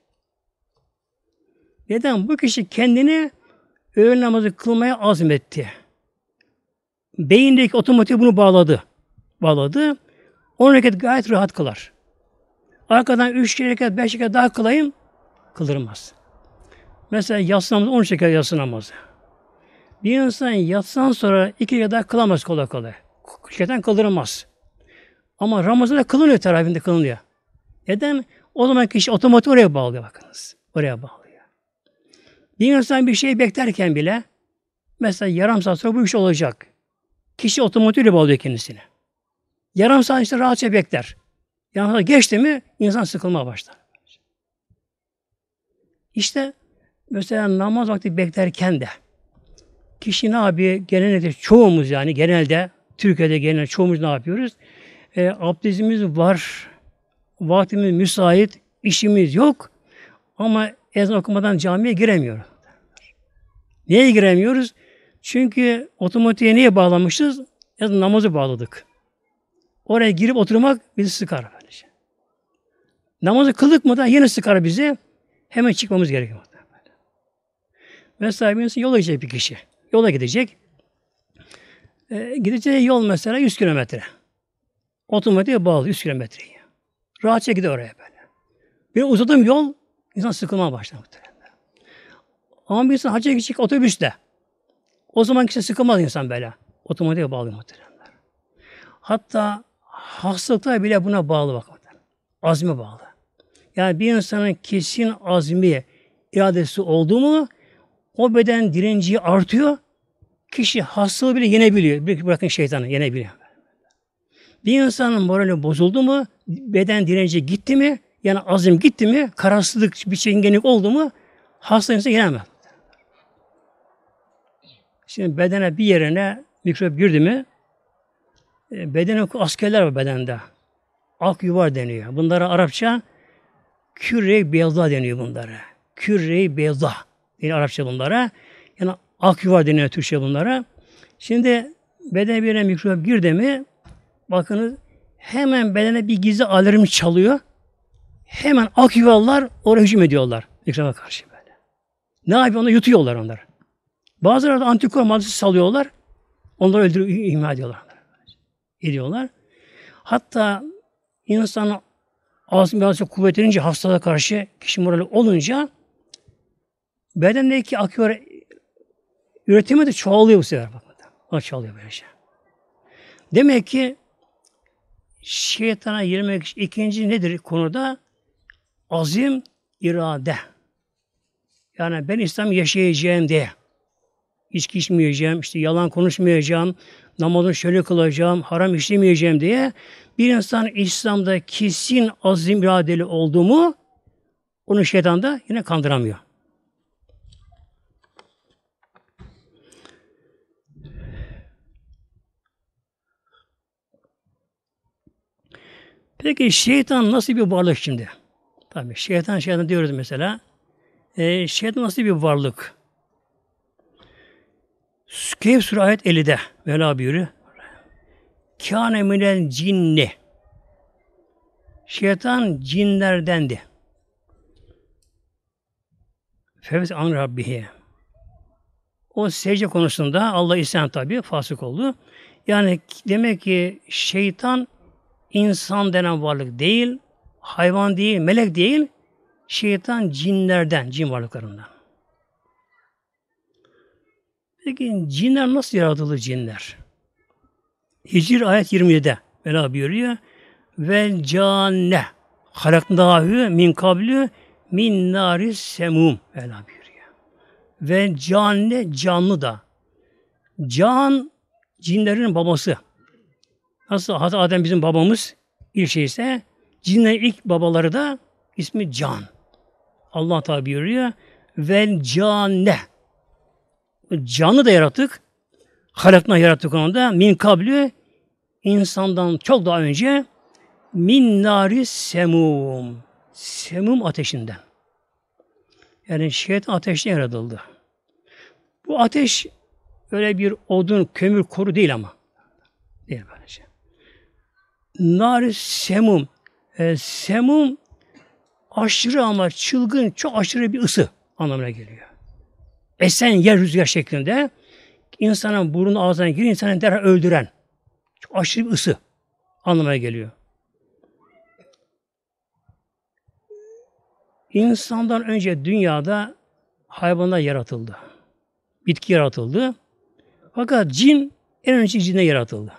Neden? Bu kişi kendini öğle namazı kılmaya azmetti. Beyindeki otomatik bunu bağladı. Bağladı. on rekat gayet rahat kılar. Arkadan üç rekat, beş rekat daha kılayım, kıldırmaz. Mesela yatsı namazı, on üç rekat yatsı namazı. Bir insan yatsan sonra iki rekat daha kılamaz kolay kolay. Şeytan kıldırmaz. Ama Ramazan'da kılınıyor, teravihinde kılınıyor. Neden? O zaman kişi otomatik oraya bağlıyor bakınız. Oraya bağlıyor. Bir insan bir şey beklerken bile mesela yarım saat sonra bu iş olacak. Kişi otomatik bağlıyor kendisini. Yarım saat işte rahatça bekler. Yarım saat geçti mi insan sıkılmaya başlar. İşte mesela namaz vakti beklerken de kişi ne yapıyor? Genelde çoğumuz yani genelde Türkiye'de genelde çoğumuz ne yapıyoruz? E, abdestimiz var, vaktimiz müsait, işimiz yok ama ezan okumadan camiye giremiyoruz. Niye giremiyoruz? Çünkü otomatiğe niye bağlamışız? Ezan namazı bağladık. Oraya girip oturmak bizi sıkar. Böylece. Namazı kıldık mı da yine sıkar bizi. Hemen çıkmamız gerekiyor. Mesela bir insan yola gidecek bir kişi. Yola gidecek. E, gideceği yol mesela yüz kilometre. Otomatiğe bağlı yüz kilometreyi. Rahatça gidiyor oraya böyle. Bir uzadığım yol insan sıkılmaya başlar muhtemelen. Ama bir insan hacca gidecek otobüsle. O zaman kişi sıkılmaz insan böyle. Otomatiğe bağlı muhtemelen. Hatta hastalıklar bile buna bağlı bak. Azme bağlı. Yani bir insanın kesin azmi, iradesi oldu mu o beden direnci artıyor. Kişi hastalığı bile yenebiliyor. Bırakın şeytanı yenebiliyor. Bir insanın morali bozuldu mu, beden direnci gitti mi, yani azim gitti mi, kararsızlık, bir çengenlik oldu mu hasta insan yenemez. Şimdi bedene bir yerine mikrop girdi mi, bedene askerler var bedende. Ak yuvar deniyor. Bunlara Arapça kürre-i beyza deniyor bunlara. Kürre-i beyza deniyor Arapça bunlara. Yani ak yuvar deniyor Türkçe bunlara. Şimdi bedene bir yerine mikrop girdi mi, bakınız hemen bedene bir gizli alarm çalıyor. Hemen ak yuvarlar oraya hücum ediyorlar. Mikroba karşı böyle. Ne yapıyor? Onu yutuyorlar onlar. Bazıları da antikor maddesi salıyorlar. Onları öldürüp imha ediyorlar. Ediyorlar. Hatta insanın ağzı biraz kuvvetlenince hastalığa karşı kişi morali olunca bedendeki akıyor üretimi de çoğalıyor bu sefer. O çoğalıyor böyle şey. Demek ki şeytana girmek için ikinci nedir konuda? Azim, irade. Yani ben İslam yaşayacağım diye. İçki içmeyeceğim, işte yalan konuşmayacağım, namazını şöyle kılacağım, haram işlemeyeceğim diye bir insan İslam'da kesin azim iradeli oldu mu onu şeytan da yine kandıramıyor. Peki şeytan nasıl bir varlık şimdi? Tabii şeytan şeytan diyoruz mesela. E, şeytan nasıl bir varlık? Kehf Suresi ayet ellide Mevla buyuruyor. Kâne minel cinni. Şeytan cinlerdendi. Fevz an rabbihi. O secde konusunda Allah isyan tabi fasık oldu. Yani demek ki şeytan insan denen varlık değil, hayvan değil, melek değil, şeytan cinlerden, cin varlıklarından. Peki cinler nasıl yaratılır cinler? Hicr ayet yirmi yedide Mevla buyuruyor. Vel canne halaknâhü min kablü min nâris semûm Mevla buyuruyor. Ve canne canlı da. Can cinlerin babası. Nasıl Hazreti Adem bizim babamız ilk şeyse cinlerin ilk babaları da ismi Can. Allah Teala buyuruyor. Vel canne. Canı da yarattık. Halakna yarattık onu da. Min kablü insandan çok daha önce min nari semum. Semum ateşinden. Yani şeytan ateşten yaratıldı. Bu ateş öyle bir odun, kömür, koru değil ama. Değil böylece. Nari semum. E, semum aşırı ama çılgın, çok aşırı bir ısı anlamına geliyor. Esen yer rüzgar şeklinde insanın burnu ağzına girir, insanı derhal öldüren çok aşırı bir ısı anlamına geliyor. İnsandan önce dünyada hayvanlar yaratıldı. Bitki yaratıldı. Fakat cin en önce cine yaratıldı.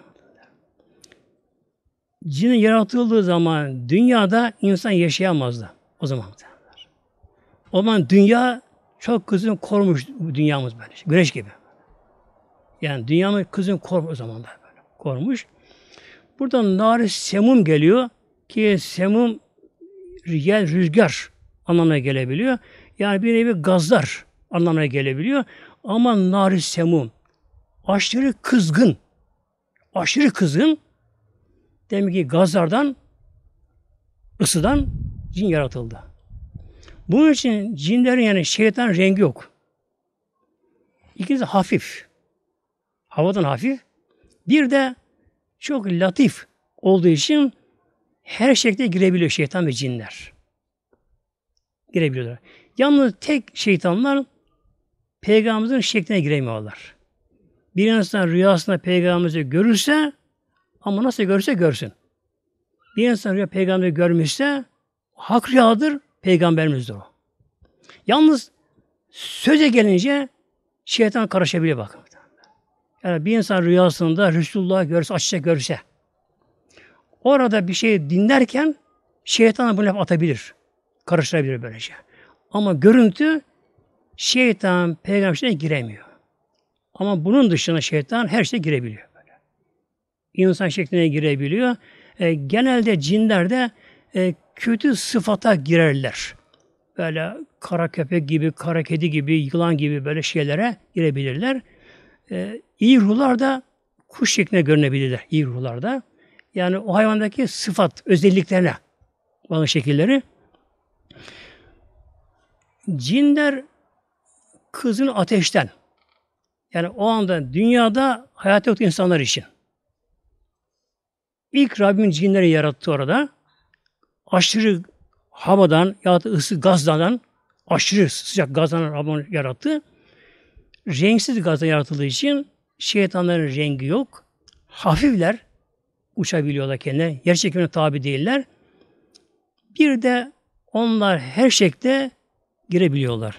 Cinin yaratıldığı zaman dünyada insan yaşayamazdı. O zaman. O zaman dünya çok kızın korumuş dünyamız böyle. Güneş gibi. Yani dünyamız kızın korumuş o zamanlar böyle. Korumuş. Buradan nar semum geliyor ki semum yer rüzgar anlamına gelebiliyor. Yani bir nevi gazlar anlamına gelebiliyor. Ama nar semum aşırı kızgın. Aşırı kızgın demek ki gazlardan ısıdan cin yaratıldı. Bunun için cinlerin yani şeytan rengi yok. İkincisi hafif. Havadan hafif. Bir de çok latif olduğu için her şekilde girebiliyor şeytan ve cinler. Girebiliyorlar. Yalnız tek şeytanlar Peygamberimizin şekline giremiyorlar. Bir insan rüyasında Peygamberimizi görürse ama nasıl görürse görsün. Bir insan rüya Peygamberi görmüşse hak rüyadır, Peygamberimizdir o. Yalnız söze gelince şeytan karışabiliyor bakın. Yani bir insan rüyasında Resulullah görse, açıkça görse orada bir şey dinlerken şeytan bu laf atabilir. karıştırabilir böylece. Ama görüntü şeytan peygamber içine giremiyor. Ama bunun dışında şeytan her şeye girebiliyor. Böyle. İnsan şekline girebiliyor. E, genelde cinler de e, kötü sıfata girerler. Böyle kara köpek gibi, kara kedi gibi, yılan gibi böyle şeylere girebilirler. E, iyi ruhlar da kuş şeklinde görünebilirler. İyi ruhlar da. Yani o hayvandaki sıfat, özelliklerine bazı şekilleri. Cinler kızın ateşten. Yani o anda dünyada hayat yok insanlar için. İlk Rabbim cinleri yarattı orada. Aşırı havadan ya da ısı gazdan aşırı sıcak gazdan Rabbim yarattı. Renksiz gazdan yaratıldığı için şeytanların rengi yok. Hafifler. Uçabiliyorlar kendilerine. Yer çekimine tabi değiller. Bir de onlar her şekilde girebiliyorlar.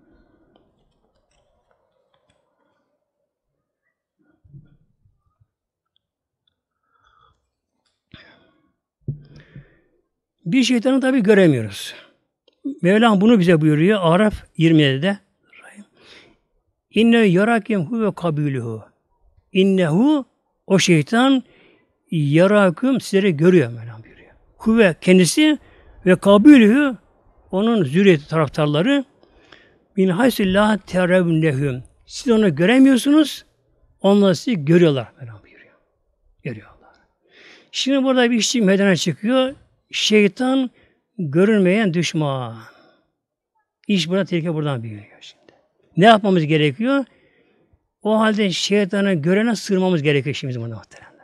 Bir şeytanı tabi göremiyoruz. Mevlam bunu bize buyuruyor. Araf yirmi yedide. İnne yarakim hu ve kabilühü. İnnehu o şeytan yarakum sizleri görüyor Mevlam buyuruyor. Hu ve kendisi ve kabilühü onun zürriyeti taraftarları min haysillah terevnehum. Siz onu göremiyorsunuz. Onlar sizi görüyorlar Mevlam buyuruyor. Görüyorlar. Şimdi burada bir işçi meydana çıkıyor. Şeytan görünmeyen düşman. İş burada, tehlike buradan büyüyor şimdi. Ne yapmamız gerekiyor? O halde şeytanı görene sığınmamız gerekiyor şimdi bunu muhteremler.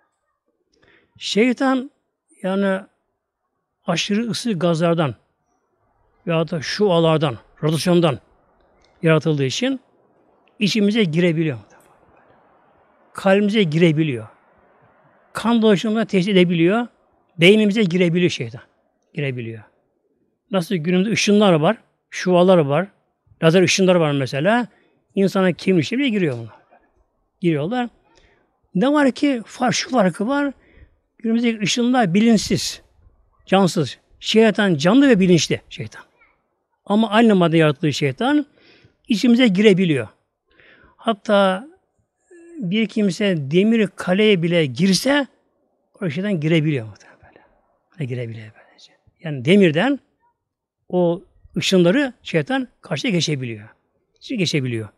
Şeytan yani aşırı ısı gazlardan veya da şualardan, radyasyondan yaratıldığı için içimize girebiliyor. Kalbimize girebiliyor. Kan dolaşımına tehdit edebiliyor. Beynimize girebiliyor şeytan. Girebiliyor. Nasıl günümüzde ışınlar var, şualar var, lazer ışınları var mesela. İnsana kimliğine bile giriyor bunlar. Giriyorlar. Ne var ki fark, şu farkı var. Günümüzdeki ışınlar bilinçsiz, cansız. Şeytan canlı ve bilinçli şeytan. Ama aynı madde yarattığı şeytan içimize girebiliyor. Hatta bir kimse demir kaleye bile girse o şeytan girebiliyor. Böyle girebiliyor böylece. Yani demirden o ışınları şeytan karşıya geçebiliyor. Şimdi geçebiliyor.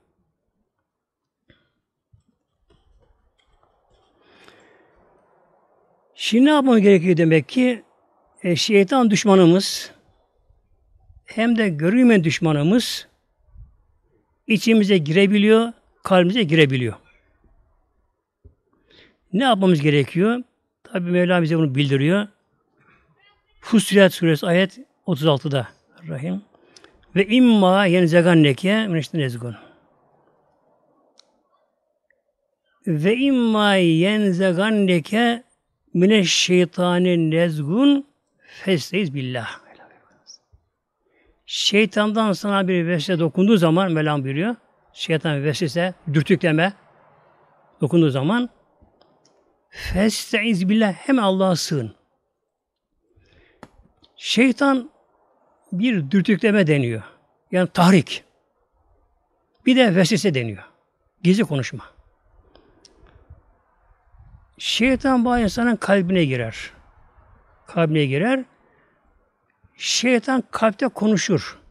Şimdi ne yapmamız gerekiyor demek ki? E, şeytan düşmanımız hem de görünmeyen düşmanımız içimize girebiliyor, kalbimize girebiliyor. Ne yapmamız gerekiyor? Tabi Mevla bize bunu bildiriyor. Fussilet suresi ayet otuz altıda Rahim. Ve imma yenzeganneke mineştenezgun. Ve imma yenzeganneke mineşşeytani nezgun festeiz billah. Şeytandan sana bir vesvese dokunduğu zaman Mevlam buyuruyor. Şeytan vesvese, dürtükleme dokunduğu zaman festeiz billah, hem Allah'a sığın. Şeytan bir dürtükleme deniyor. Yani tahrik. Bir de vesvese deniyor. Gizli konuşma. Şeytan bazı insanın kalbine girer. Kalbine girer. Şeytan kalpte konuşur.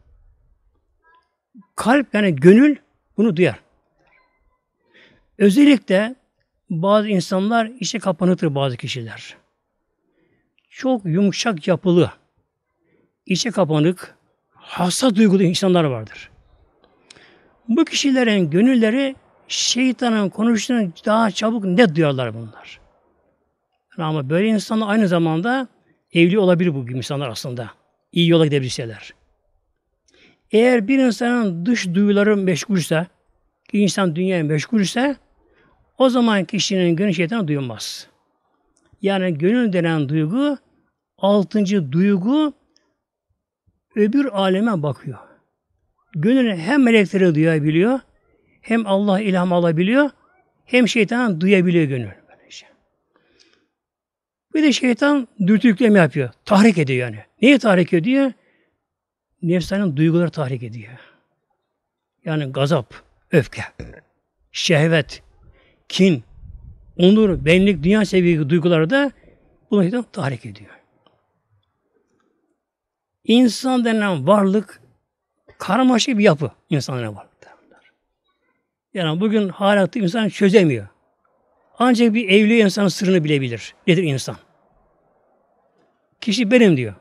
Kalp yani gönül bunu duyar. Özellikle bazı insanlar içe kapanıktır, bazı kişiler. Çok yumuşak yapılı, içe kapanık, hassas duygulu insanlar vardır. Bu kişilerin gönülleri şeytanın konuştuğunu daha çabuk net duyarlar bunlar. Ama böyle insanlar aynı zamanda evli olabilir bu gibi insanlar aslında. İyi yola gidebilirseler. Eğer bir insanın dış duyuları meşgulse, insan dünyaya meşgulse, o zaman kişinin gönül şeytanı duyulmaz. Yani gönül denen duygu, altıncı duygu öbür aleme bakıyor. Gönül hem melekleri duyabiliyor, hem Allah ilham alabiliyor, hem şeytan duyabiliyor gönül. Böylece. Bir de şeytan dürtükleme yapıyor. Tahrik ediyor yani. Neyi tahrik ediyor? nefsinin duyguları tahrik ediyor. Yani gazap, öfke, şehvet, kin, onur, benlik, dünya sevgisi duyguları da bunu tahrik ediyor. İnsan denen varlık karmaşık bir yapı. İnsan denen varlık. Yani bugün hala insan çözemiyor. Ancak bir evli insanın sırrını bilebilir. Nedir insan? Kişi benim diyor.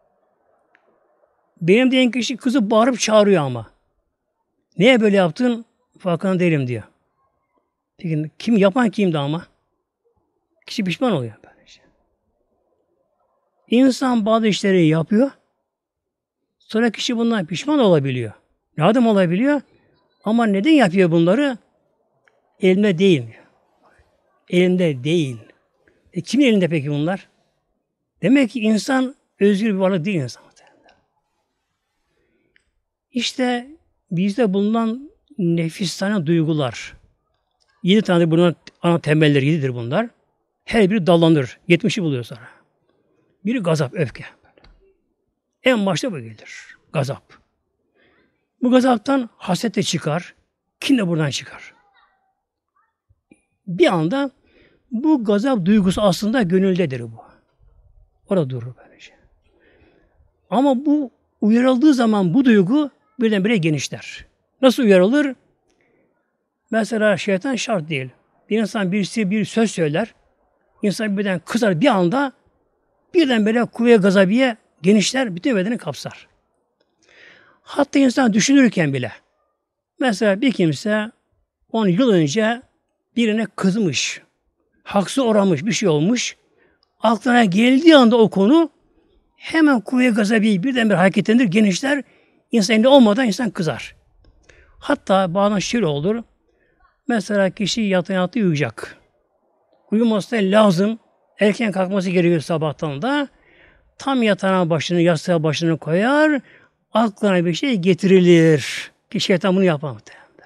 Benim diyen kişi kızı bağırıp çağırıyor ama. Neye böyle yaptın? Farkında değilim diyor. Peki kim yapan kimdi ama? Kişi pişman oluyor. Böylece. İnsan bazı işleri yapıyor. Sonra kişi bundan pişman olabiliyor. Yardım olabiliyor. Ama neden yapıyor bunları? Elimde değil. Elimde değil. E kimin elinde peki bunlar? Demek ki insan özgür bir varlık değil insan. İşte bizde bulunan nefistane duygular. Yedi tane bunun ana temelleri yedidir bunlar. Her biri dallanır. Yetmişi buluyor sonra. Biri gazap, öfke. En başta bu gelir. Gazap. Bu gazaptan haset de çıkar. Kin de buradan çıkar. Bir anda bu gazap duygusu aslında gönüldedir bu. Orada durur böylece. Ama bu uyarıldığı zaman bu duygu birdenbire genişler. Nasıl uyarılır? Mesela şeytan şart değil. Bir insan birisi bir söz söyler. İnsan birden kızar bir anda birdenbire kuvve gazabiye genişler, bütün bedeni kapsar. Hatta insan düşünürken bile mesela bir kimse on yıl önce birine kızmış, haksız uğramış, bir şey olmuş. Aklına geldiği anda o konu hemen kuvve gazabiyi birdenbire hareketlenir, genişler. İnsan elinde olmadan insan kızar. Hatta bazen şöyle olur. Mesela kişi yatağına yattı uyuyacak. Uyuması da lazım. Erken kalkması gerekiyor sabahtan da. Tam yatağına başını, yastığa başını koyar. Aklına bir şey getirilir. Ki şeytan bunu yapar.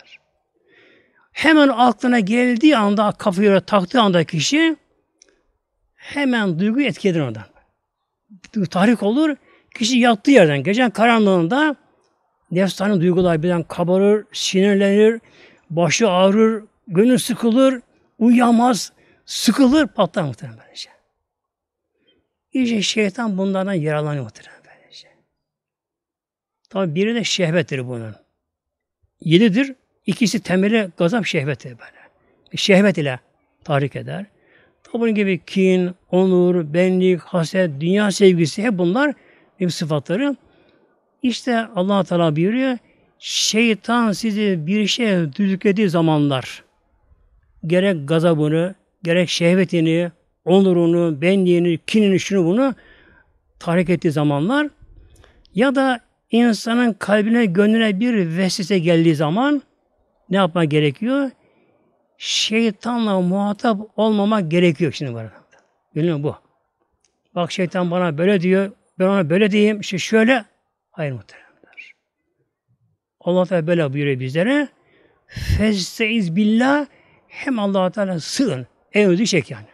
Hemen aklına geldiği anda, kafayı taktığı anda kişi hemen duyguyu etkilenir oradan. Tahrik olur. Kişi yattığı yerden, gecenin karanlığında nefsani duygular birden kabarır, sinirlenir, başı ağrır, gönül sıkılır, uyuyamaz, sıkılır, patlar muhtemelen böylece. İşte şeytan bunlardan yararlanıyor muhtemelen böylece. Tabi biri de şehvettir bunun. Yedidir, ikisi temeli gazap şehvettir böyle. Şehvet ile tahrik eder. Tabi bunun gibi kin, onur, benlik, haset, dünya sevgisi hep bunlar hep sıfatları. İşte Allah Teala buyuruyor, şeytan sizi bir şeye düdüklediği zamanlar, gerek gazabını, gerek şehvetini, onurunu, benliğini, kinini, şunu bunu tahrik ettiği zamanlar ya da insanın kalbine, gönlüne bir vesvese geldiği zaman ne yapmak gerekiyor? Şeytanla muhatap olmamak gerekiyor şimdi var. Bilmiyorum bu. Bak şeytan bana böyle diyor, ben ona böyle diyeyim, işte şöyle. Hayır muhteremler. Allah Teala böyle buyuruyor bizlere. Festeiz billah, hem Allah Teala sığın. En özü çek yani.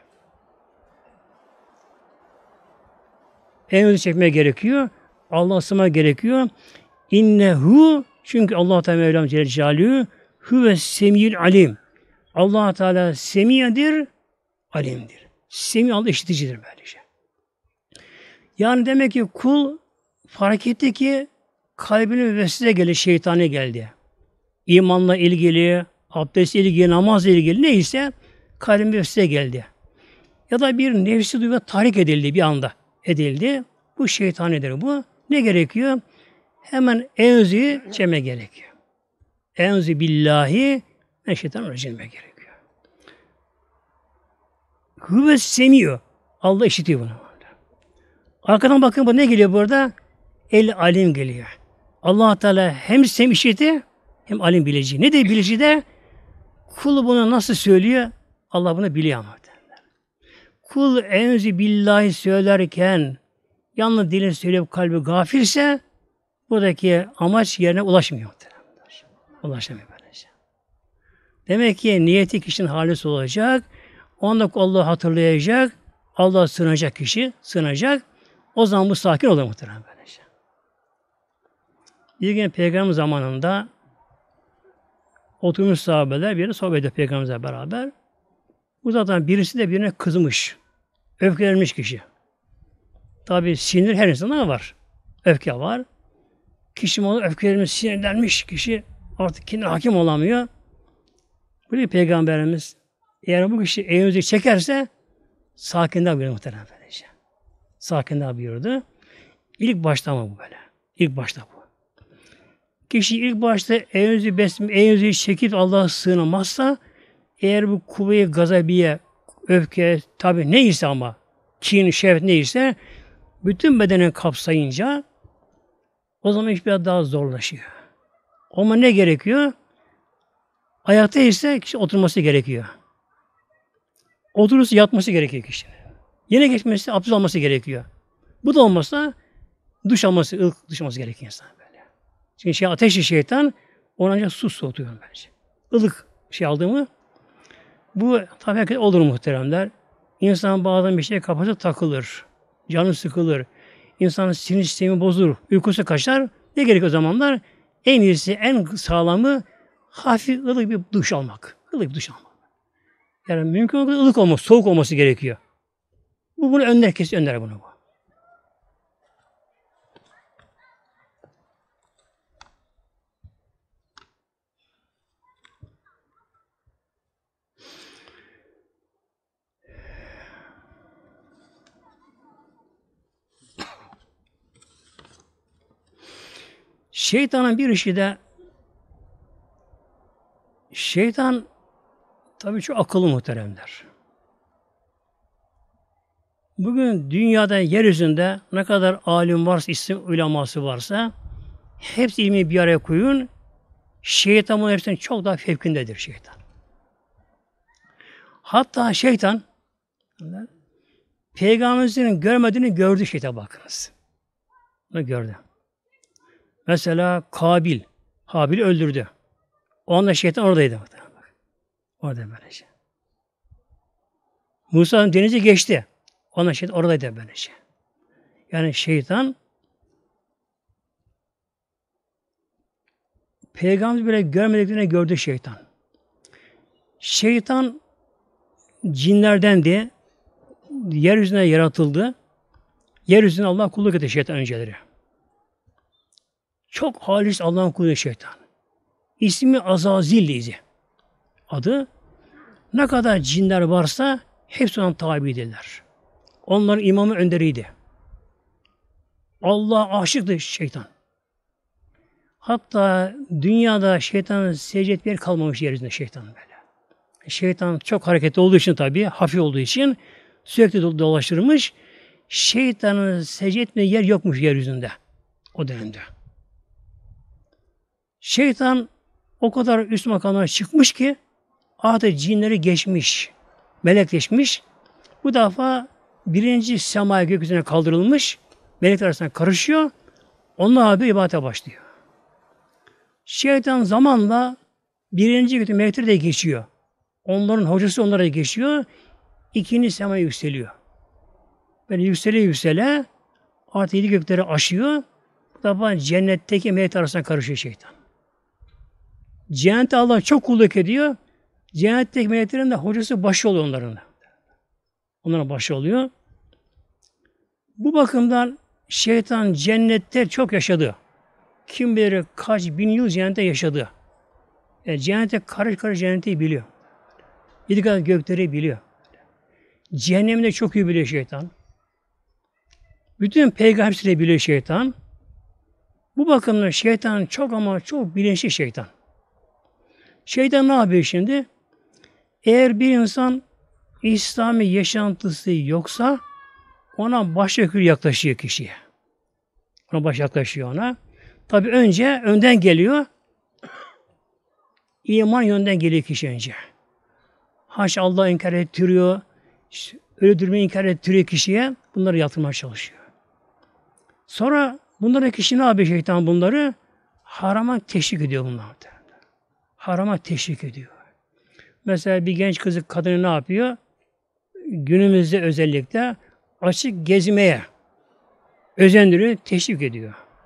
En özü çekmeye gerekiyor. Allah'a sığınmak gerekiyor. İnnehu, çünkü Allah Teala Mevlam Celle Celaluhu huve semiyül alim. Allah Teala semiyedir, alimdir. Semi Allah işiticidir böylece. Yani demek ki kul fark etti ki kalbine vesvese geldi, şeytana geldi. İmanla ilgili, abdestle ilgili, namazla ilgili neyse kalbine vesvese geldi. Ya da bir nefsi duygu tahrik edildi bir anda. Edildi. Bu şeytanidir bu. Ne gerekiyor? Hemen enzi çekme gerekiyor. Enzi billahi ve şeytan racime gerekiyor. Huve semiyor. Allah işitiyor bunu. Arkadan bakın bu ne geliyor burada? El alim geliyor. Allah Teala hem sem işiti hem alim bilici. Ne de bilici de kul bunu nasıl söylüyor? Allah bunu biliyor ama. Kul enzi billahi söylerken yalnız dilini söyleyip kalbi gafilse buradaki amaç yerine ulaşmıyor. Ulaşamıyor böylece. Demek ki niyeti kişinin halis olacak. Onda Allah'ı hatırlayacak. Allah'a sığınacak kişi. Sığınacak. O zaman bu sakin olur muhtemelen böylece. Bir gün Peygamber zamanında oturmuş sahabeler bir yere sohbet ediyor Peygamberle beraber. Bu zaten birisi de birine kızmış. Öfkelenmiş kişi. Tabi sinir her insanda var. Öfke var. Kişi onu öfkelenmiş, sinirlenmiş kişi artık kendine hakim olamıyor. Böyle Peygamberimiz eğer bu kişi elinizi çekerse sakinler buyurdu muhtemelen böylece. Sakinler buyurdu. İlk başta mı bu böyle? İlk başta bu. Kişi ilk başta elinizi besmele, elinizi çekip Allah'a sığınamazsa eğer bu kuvve-i gazabiye, öfke, tabi neyse ama kin, şehvet neyse bütün bedeni kapsayınca o zaman iş biraz daha zorlaşıyor. Ama ne gerekiyor? Ayakta ise kişi oturması gerekiyor. Oturursa yatması gerekiyor kişinin. Yine geçmesi, abdest alması gerekiyor. Bu da olmazsa duş alması, ılık duş alması gerekiyor insan böyle. Çünkü şey ateşli şeytan ona ancak su soğutuyor bence. Ilık şey aldı mı bu tabii ki olur muhteremler. İnsan bazen bir şeye kafası takılır. Canı sıkılır. İnsanın sinir sistemi bozulur. Uykusu kaçar. Ne gerek o zamanlar? En iyisi, en sağlamı hafif ılık bir duş almak. Ilık bir duş almak. Yani mümkün olduğu ılık olması, soğuk olması gerekiyor. Bu bunu önler, kesin önler bunu bu. Şeytanın bir işi de şeytan tabii çok akıllı muhteremler. Bugün dünyada, yeryüzünde ne kadar alim varsa, isim uleması varsa hepsi ilmi bir araya koyun. Şeytan bunun hepsinin çok daha fevkindedir şeytan. Hatta şeytan Peygamberimizin görmediğini gördü şeytan bakınız. Bunu gördü. Mesela Kabil, Habil'i öldürdü. O anda şeytan oradaydı. Orada böylece. Musa denizi geçti. O anda şeytan oradaydı böylece. Yani şeytan Peygamber bile görmediklerini gördü şeytan. Şeytan cinlerden diye yeryüzüne yaratıldı. Yeryüzüne Allah kulluk etti şeytan önceleri. Çok halis Allah'ın kulu şeytan. İsmi Azazil'di adı. Ne kadar cinler varsa hepsi ona tabidirler. Onların imamı önderiydi. Allah'a aşıktı şeytan. Hatta dünyada şeytanın secde ettiği yer kalmamış yeryüzünde şeytan böyle. Şeytan çok hareketli olduğu için tabii, hafif olduğu için sürekli dolaştırmış. Şeytanın secde ettiği yer yokmuş yeryüzünde o dönemde. Şeytan o kadar üst makamlara çıkmış ki artık cinleri geçmiş, melekleşmiş. Bu defa birinci semaya gökyüzüne kaldırılmış, melekler arasında karışıyor. Onunla bir ibadete başlıyor. Şeytan zamanla birinci götü melekleri de geçiyor. Onların hocası onlara da geçiyor. İkinci semaya yükseliyor. Böyle yüksele yüksele artık yedi gökleri aşıyor. Bu defa cennetteki melekler arasında karışıyor şeytan. Cennette Allah çok kulluk ediyor. Cennetteki meleklerin de hocası başı oluyor onların da. Onların başı oluyor. Bu bakımdan şeytan cennette çok yaşadı. Kim bilir kaç bin yıl cennette yaşadı. Yani cennette karış karış cenneti biliyor. Yedi kadar gökleri biliyor. Cehennemde çok iyi biliyor şeytan. Bütün peygamberleri biliyor şeytan. Bu bakımdan şeytan çok ama çok bilinçli şeytan. Şeytan ne yapıyor şimdi? Eğer bir insan İslami yaşantısı yoksa ona başörtülü yaklaşıyor kişiye. Ona baş yaklaşıyor ona. Tabi önce önden geliyor. İman yönden geliyor kişi önce. Haş Allah'ı inkar ettiriyor. İşte öldürmeyi inkar ettiriyor kişiye. Bunları yaptırmaya çalışıyor. Sonra bunları kişi ne yapıyor şeytan bunları? Harama teşvik ediyor bunlar. Harama teşvik ediyor. Mesela bir genç kızı kadını ne yapıyor? Günümüzde özellikle açık gezmeye özendiriyor, teşvik ediyor.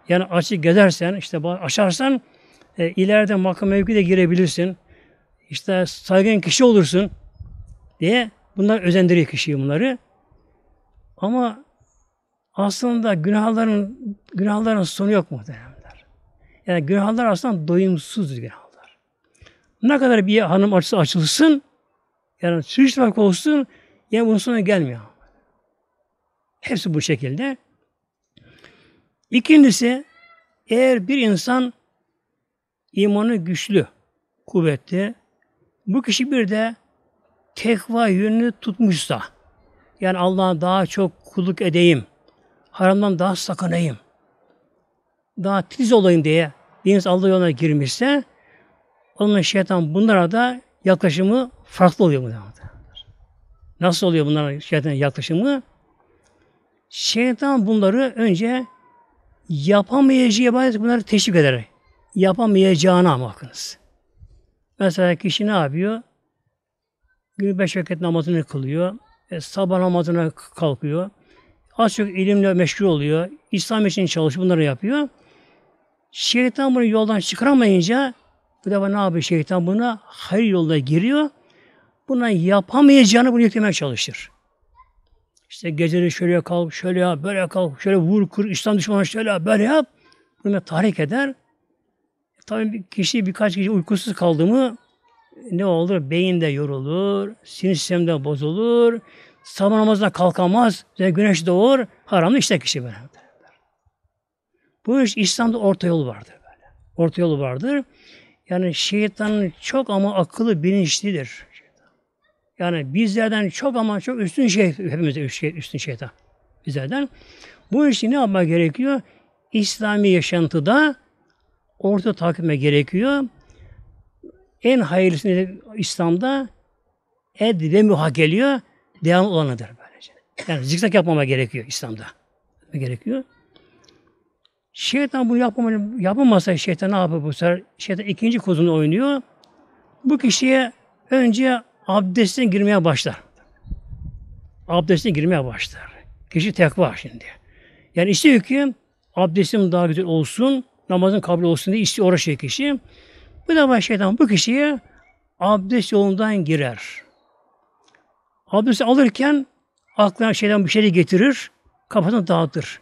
Yani açık gezersen, işte aşarsan e, ileride makam mevkide girebilirsin. İşte saygın kişi olursun diye bunlar özendiriyor kişiyi bunları. Ama aslında günahların günahların sonu yok muhtemelenler. Yani günahlar aslında doyumsuz günahlar. Ne kadar bir hanım açısı açılsın, yani sürüştürmek olsun, yani bunun sonu gelmiyor. Hepsi bu şekilde. İkincisi, eğer bir insan imanı güçlü, kuvvetli, bu kişi bir de tekva yönünü tutmuşsa, yani Allah'a daha çok kulluk edeyim, haramdan daha sakınayım, daha titiz olayım diye bir insan Allah yoluna girmişse, onun şeytan bunlara da yaklaşımı farklı oluyor bunlar. Nasıl oluyor bunların şeytanın yaklaşımı? Şeytan bunları önce yapamayacağı ibadet bunları teşvik eder. Yapamayacağına bakınız. Mesela kişi ne yapıyor? Günü beş vakit namazını kılıyor. E, sabah namazına kalkıyor. Az çok ilimle meşgul oluyor. İslam için çalışıyor. Bunları yapıyor. Şeytan bunu yoldan çıkaramayınca bu defa ne yapıyor şeytan buna? Hayır yolda giriyor. Buna yapamayacağını bunu yüklemeye çalışır. İşte geceleri şöyle kalk, şöyle yap, böyle kalk, şöyle vur, kır, İslam düşmanı şöyle yap, böyle yap. Bunu tahrik eder. E, tabii bir kişi birkaç gece uykusuz kaldı mı ne olur? Beyin de yorulur, sinir sistemi de bozulur, sabah namazına kalkamaz, güneş doğur, haramlı işte kişi böyle. Bu iş İslam'da orta yol vardır böyle. Orta yolu vardır. Yani şeytanın çok ama akıllı bilinçlidir. Yani bizlerden çok ama çok üstün şey, hepimize üstün şeytan. Bizlerden. Bu işi ne yapmak gerekiyor? İslami yaşantıda orta takip etmek gerekiyor. En hayırlısı İslam'da ed ve müha geliyor. Devamlı olanıdır böylece. Yani zikzak yapmama gerekiyor İslam'da. Gerekiyor. Şeytan bunu yapmamalı, yapamazsa şeytan ne yapıyor bu sefer? Şeytan ikinci kozunu oynuyor. Bu kişiye önce abdestine girmeye başlar. Abdestine girmeye başlar. Kişi tekva şimdi. Yani istiyor ki abdestim daha güzel olsun, namazın kabul olsun diye istiyor uğraşıyor kişi. Bu da şeytan bu kişiye abdest yolundan girer. Abdesti alırken aklına şeytan bir şey getirir, kafasını dağıtır.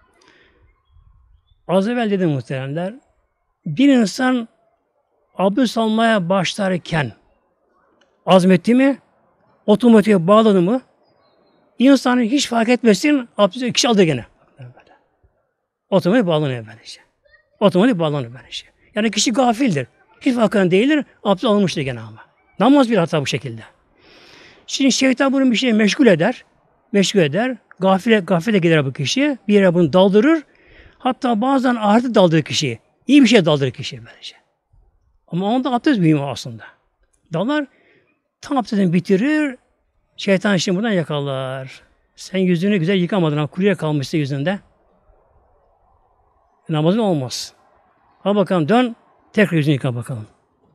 Az evvel dedim muhteremler, bir insan abdest almaya başlarken azmetti mi, otomatiğe bağladı mı, insanı hiç fark etmesin, abdesti kişi aldı gene. Otomatik bağlanıyor böylece. Otomatik bağlanıyor böylece. Yani kişi gafildir. Hiç farkında değildir, abdest alınmıştır gene ama. Namaz bir hata bu şekilde. Şimdi şeytan bunu bir şeye meşgul eder, meşgul eder, gafile, gafile gider bu kişi, bir yere bunu daldırır, hatta bazen ahirete daldırır kişiyi. İyi bir şey daldırır kişiyi böylece. Ama onda abdest büyümü aslında. Dalar, tam abdestini bitirir, şeytan şimdi buradan yakalar. Sen yüzünü güzel yıkamadın ama kuruya kalmışsa yüzünde. Namazın olmaz. Al bakalım dön, tekrar yüzünü yıka bakalım.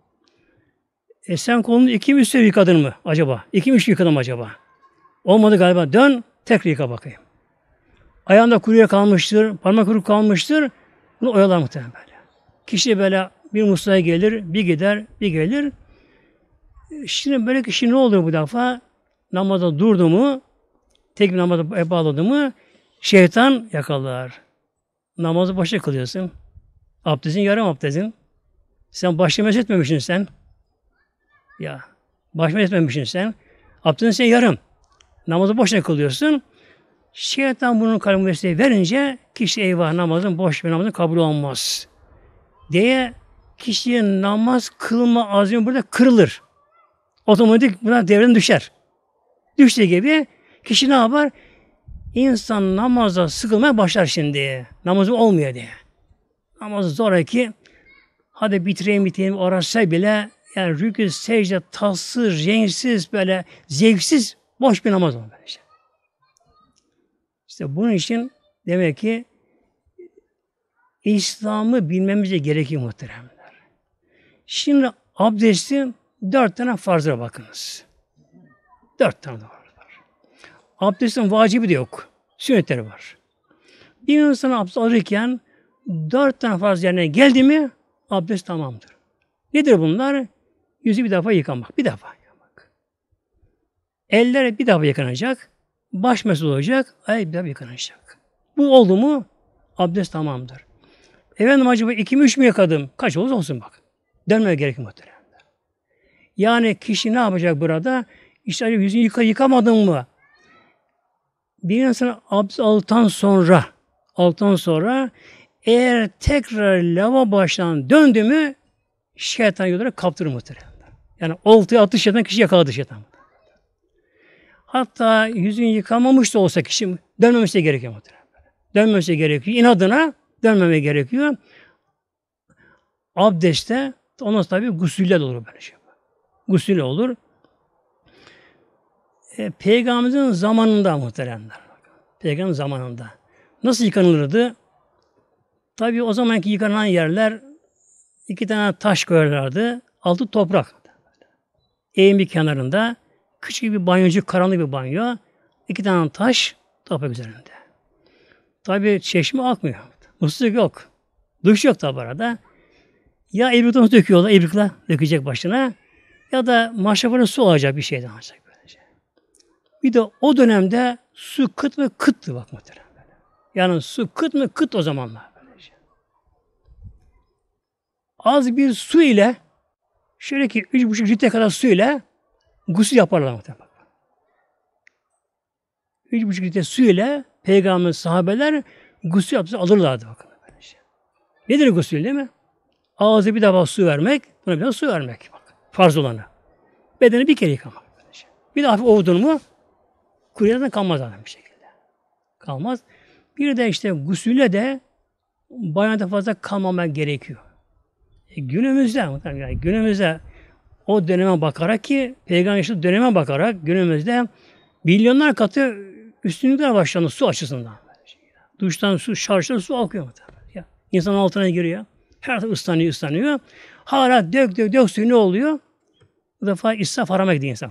E sen kolunu iki mi üç sefer yıkadın mı acaba? İki mi üç yıkadın mı acaba? Olmadı galiba. Dön, tekrar yıka bakayım. Ayağında kuruya kalmıştır, parmak kuru kalmıştır. Bunu oyalar muhtemelen böyle. Kişi böyle bir musluğa gelir, bir gider, bir gelir. Şimdi böyle kişi ne olur bu defa? Namaza durdu mu, tek bir namaza bağladı mı, şeytan yakalar. Namazı başa kılıyorsun. Abdestin yarım abdestin. Sen başta mesut etmemişsin sen. Ya, başta mesut etmemişsin sen. Abdestin sen yarım. Namazı boşuna kılıyorsun. Şeytan bunun kalbine verince kişi eyvah namazın boş bir namazın kabul olmaz diye kişiye namaz kılma azmi burada kırılır. Otomatik buna devreden düşer. Düştüğü gibi kişi ne yapar? İnsan namaza sıkılmaya başlar şimdi. Namazı olmuyor diye. Namazı zoraki hadi bitireyim bitireyim uğraşsa bile yani rükû, secde, tatsız, renksiz, böyle zevksiz, boş bir namaz olur böylece. İşte bunun için demek ki İslam'ı bilmemize gerekiyor muhteremler. Şimdi abdestin dört tane farzına bakınız. Dört tane var. Abdestin vacibi de yok. Sünnetleri var. Bir insan abdest alırken Dört tane farz yerine geldi mi abdest tamamdır. Nedir bunlar? Yüzü bir defa yıkamak. Bir defa yıkamak. Eller bir defa yıkanacak. Baş mesul olacak. Ayak bir defa yıkanacak. Bu oldu mu abdest tamamdır. Efendim acaba iki mi üç mü yıkadım? Kaç olursa olsun bak. Denmeye gerek muhtemelen. Yani kişi ne yapacak burada? İşte yüzünü yıka, yıkamadın mı? Bir insan abdest aldıktan sonra aldıktan sonra eğer tekrar lava baştan döndü mü şeytan yollara kaptırır muhtemelen. Yani oltaya atış şeytan kişi yakaladı şeytan. Hatta yüzünü yıkamamış da olsa kişi dönmemesi gerekiyor muhtemelen. Dönmemesi gerekiyor. İnadına dönmemeye gerekiyor. Abdestte ondan sonra tabi gusülle olur böyle şey. Gusülle olur. E, Peygamberimizin zamanında muhteremler. Peygamberin zamanında. Nasıl yıkanılırdı? Tabi o zamanki yıkanan yerler iki tane taş koyarlardı. Altı toprak. Eğim bir kenarında küçük bir banyocu, karanlık bir banyo. İki tane taş toprak üzerinde. Tabi çeşme akmıyor. Musluk yok. Duş yok tabi arada. Ya ibrikten döküyorlar, ibrikle dökecek başına. Ya da maşrafına su olacak bir şeyden olacak böylece. Bir de o dönemde su kıt mı kıttı bak muhtemelen. Yani su kıt mı kıt o zamanlar böylece. Az bir su ile şöyle ki üç buçuk litre kadar su ile gusül yaparlar muhtemelen. Üç buçuk litre su ile Peygamber sahabeler gusül yapısı alırlardı bakın. Böylece. Nedir gusül değil mi? Ağzı bir defa su vermek, buna bir defa su vermek. Bak, farz olanı. Bedeni bir kere yıkamak. Böylece. Bir de hafif ovdun mu kuruyadan kalmaz adam bir şekilde. Kalmaz. Bir de işte gusülle de bayanda fazla kalmamak gerekiyor. E, günümüzde yani günümüzde o döneme bakarak ki Peygamber işte döneme bakarak günümüzde milyonlar katı üstünlükler başlandı su açısından. Duştan su, şarjdan su akıyor. Ya, İnsan altına giriyor. Her tarafı ıslanıyor, ıslanıyor. Hala dök dök dök suyu ne oluyor? Bu defa israf harama gidiyor insan.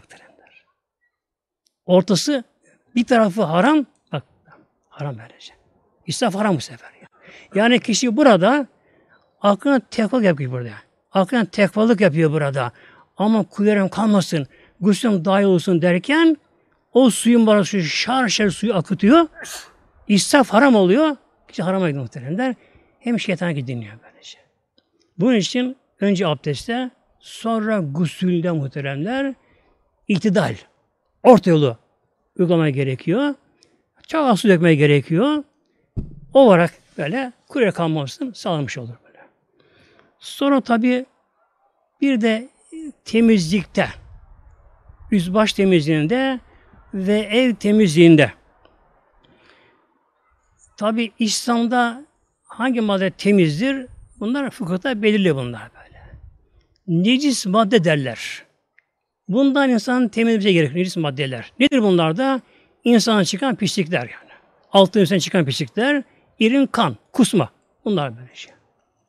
Ortası bir tarafı haram. Bak haram böylece. İsraf haram bu sefer. Ya. Yani kişi burada aklına tekvalık yapıyor burada. Aklına tekvalık yapıyor burada. Ama kuyarım kalmasın, gusülüm dahil olsun derken o suyun bana şu şar şar suyu akıtıyor. İsraf haram oluyor. Kişi harama gidiyor muhteremler. Hem şeytana dinliyor böylece. Bunun için önce abdestte, sonra gusülde muhteremler itidal, orta yolu uygulamaya gerekiyor. Çok az su dökmeye gerekiyor. O olarak böyle kurye kalmamasını sağlamış olur böyle. Sonra tabii bir de temizlikte, üst baş temizliğinde ve ev temizliğinde. Tabii İslam'da hangi madde temizdir? Bunlar fıkıhta belirli bunlar böyle. Necis madde derler. Bundan insanın temizlemesi gerekiyor. Necis maddeler. Nedir bunlar da? İnsana çıkan pislikler yani. Altın üstten çıkan pislikler, irin kan, kusma. Bunlar böyle şey.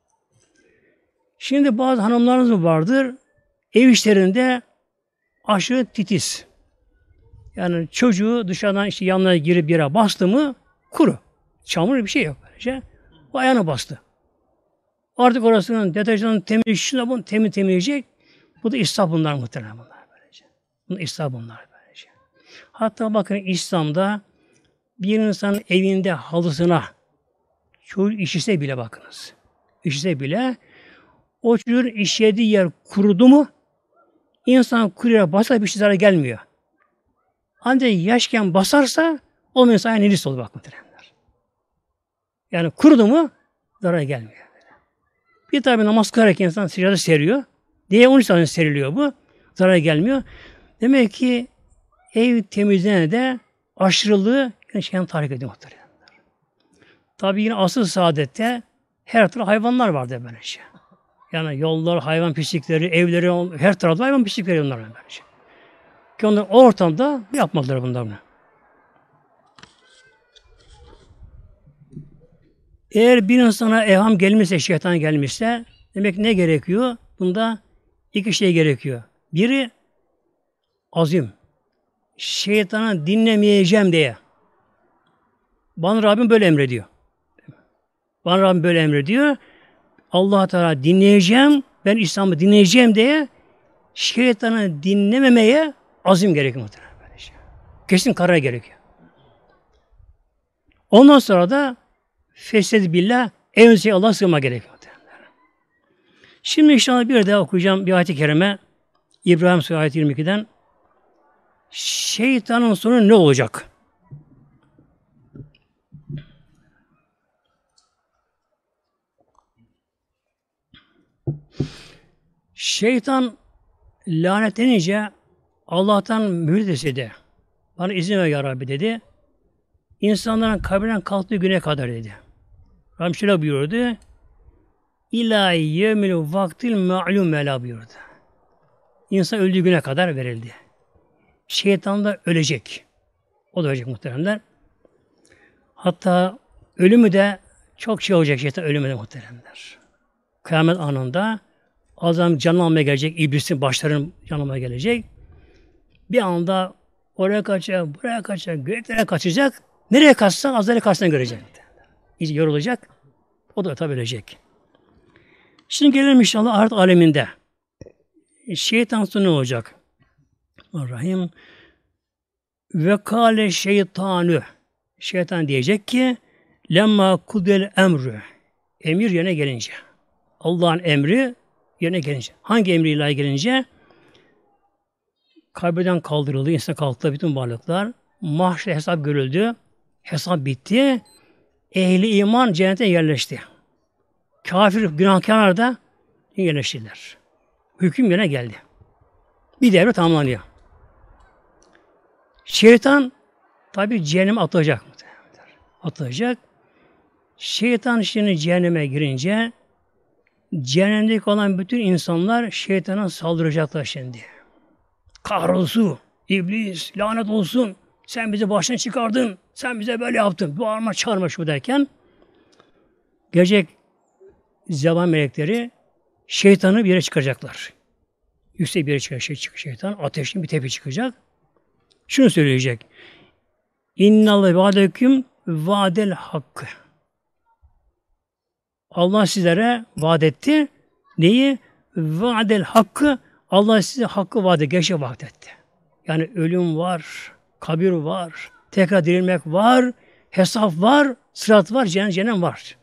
Şimdi bazı hanımlarımız vardır, ev işlerinde aşırı titiz. Yani çocuğu dışarıdan işte yanına girip bir yere bastı mı kuru. Çamur bir şey yok böylece. O ayağına bastı. Artık orasının deterjanın temizleyecek, şuna bunu temiz temizleyecek. Bu da israf bunlar muhtemelen bunlar böylece. Bu israf bunlar böylece. Hatta bakın İslam'da bir insanın evinde halısına çocuk işise bile bakınız. İşise bile o çocuğun işlediği yer kurudu mu insan kuruya basar bir şey zarar gelmiyor. Ancak yaşken basarsa o insan aynı risk olur bak muhtemelenler. Yani kurudu mu zarar gelmiyor. Bir tabi namaz kılarken insan secde seriyor. Diye on üç tane seriliyor bu. Zarar gelmiyor. Demek ki ev temizliğine de aşırılığı şeyden tahrik ediyor muhtemelen. Tabi yine asıl saadette her tarafta hayvanlar vardı böyle şey. Yani yollar, hayvan pislikleri, evleri, her tarafta hayvan pislikleri onlar böyle şey. Ki onlar o ortamda yapmadılar bunları. Eğer bir insana evham gelmişse, şeytan gelmişse demek ne gerekiyor? Bunda iki şey gerekiyor. Biri azim. Şeytanı dinlemeyeceğim diye. Bana Rabbim böyle emrediyor. Bana Rabbim böyle emrediyor. Allah Teala dinleyeceğim, ben İslam'ı dinleyeceğim diye şeytanı dinlememeye azim gerekiyor muhtemelen. Kesin karar gerekiyor. Ondan sonra da fested billah, en şey Allah sığınma gerekiyor. Şimdi inşallah bir daha okuyacağım bir ayet-i kerime. İbrahim Suresi ayet yirmi ikiden. Şeytanın sonu ne olacak? Şeytan lanetlenince Allah'tan mühür istedi. Bana izin ver ya Rabbi dedi. İnsanların kabrinden kalktığı güne kadar dedi. Rabbim şöyle buyurdu. İlâ yevmil vaktil ma'lum mela buyurdu. İnsan öldüğü güne kadar verildi. Şeytan da ölecek. O da ölecek muhteremler. Hatta ölümü de çok şey olacak şeytan ölümü de muhteremler. Kıyamet anında azam canını almaya gelecek, iblisin başlarının canını almaya gelecek. Bir anda oraya kaçacak, buraya kaçacak, göklere kaçacak. Nereye kaçsa Azrail karşısına görecek. İyice yorulacak. O da tabi ölecek. Şimdi gelelim inşallah ahiret aleminde. Şeytan sonu ne olacak? Rahim ve kâle şeytanü. Şeytan diyecek ki lemma kudel emrü. Emir yerine gelince. Allah'ın emri yerine gelince. Hangi emri ilahi gelince? Kabirden kaldırıldı, insan kalktı bütün varlıklar. Mahşer hesap görüldü. Hesap bitti. Ehli iman cennete yerleşti. Kafir, günahkarlar da yerleştiler. Hüküm yine geldi. Bir devre tamamlanıyor. Şeytan tabi cehenneme atılacak. Atılacak. Şeytan şimdi cehenneme girince cehennemdeki olan bütün insanlar şeytana saldıracaklar şimdi. Kahrolsun, iblis, lanet olsun. Sen bizi başına çıkardın. Sen bize böyle yaptın. Bağırma çağırma şu derken gelecek zaman melekleri şeytanı bir yere çıkacaklar. Yüksek bir yere çıkacak şey, şeytan. Ateşin bir tepe çıkacak. Şunu söyleyecek. İnnallâhe vâdeküm vâdel hakkı. Allah sizlere vaat etti. Neyi? Vâdel hakkı. Allah size hakkı vaat etti. Gerçek vaat etti. Yani ölüm var, kabir var, tekrar dirilmek var, hesap var, sırat var, cennet, cehennem var.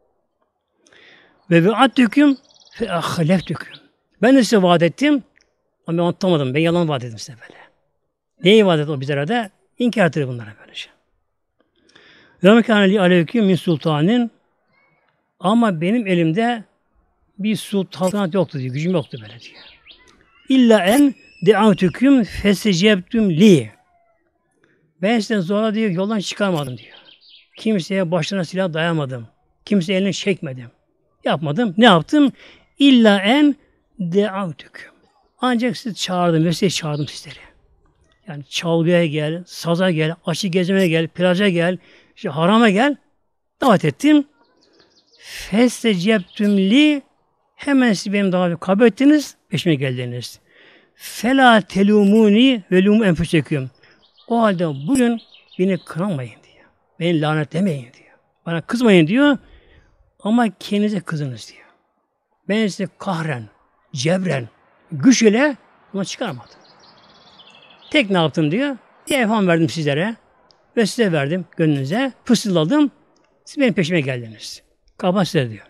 Ve ve'attüküm fe ahleftüküm. Ben de size vaat ettim ama ben anlatamadım. Ben yalan vaat ettim size böyle. Neyi vaat etti o bizlere de? İnkar etti bunlara böylece. Ve mekâneli aleyküm min sultanin. Ama benim elimde bir sultanat yoktu diyor. Gücüm yoktu böyle diyor. İlla en de'avtüküm fesecebtüm li. Ben size zorla diyor yoldan çıkarmadım diyor. Kimseye başına silah dayamadım. Kimseye elini çekmedim. Yapmadım. Ne yaptım? İlla en de'avtüküm. Ancak sizi çağırdım. Ve size çağırdım sizleri. Yani çalgıya gel, saza gel, açık gezmeye gel, plaja gel, işte harama gel. Davet ettim. Fesecebtüm li. Hemen siz benim davetimi kabul ettiniz. Peşime geldiniz. Fela telumuni ve lum enfüseküm. O halde bugün beni kınamayın diyor. Beni lanetlemeyin diyor. Bana kızmayın diyor. Ama kendinize kızınız diyor. Ben size kahren, cebren, güç ile bunu çıkarmadım. Tek ne yaptım diyor. Bir evham verdim sizlere. Ve size verdim gönlünüze. Fısıldadım. Siz benim peşime geldiniz. Kapat size diyor.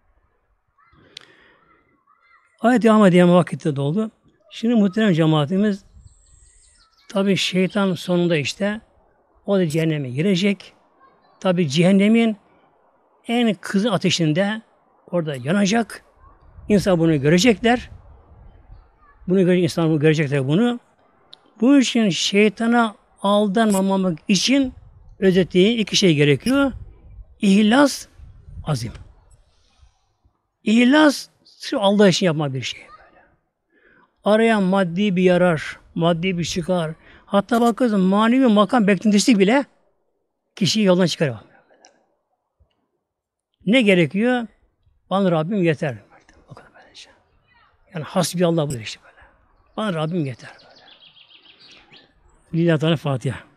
Ayet devam ediyor vakitte doldu. Şimdi muhterem cemaatimiz tabi şeytan sonunda işte o da cehenneme girecek. Tabi cehennemin en kızıl ateşinde orada yanacak. İnsan bunu görecekler. Bunu görecek insan bunu görecekler bunu. Bu için şeytana aldanmamak için özetleyen iki şey gerekiyor. İhlas, azim. İhlas sırf Allah için yapma bir şey böyle. Arayan maddi bir yarar, maddi bir çıkar. Hatta bakıyorsun manevi makam beklentisi bile kişiyi yoldan çıkarıyor. Ne gerekiyor? Bana Rabbim yeter. O kadar böylece. Yani hasbi Allah bu işte böyle. Bana Rabbim yeter böyle. Lillahi Teala Fatiha.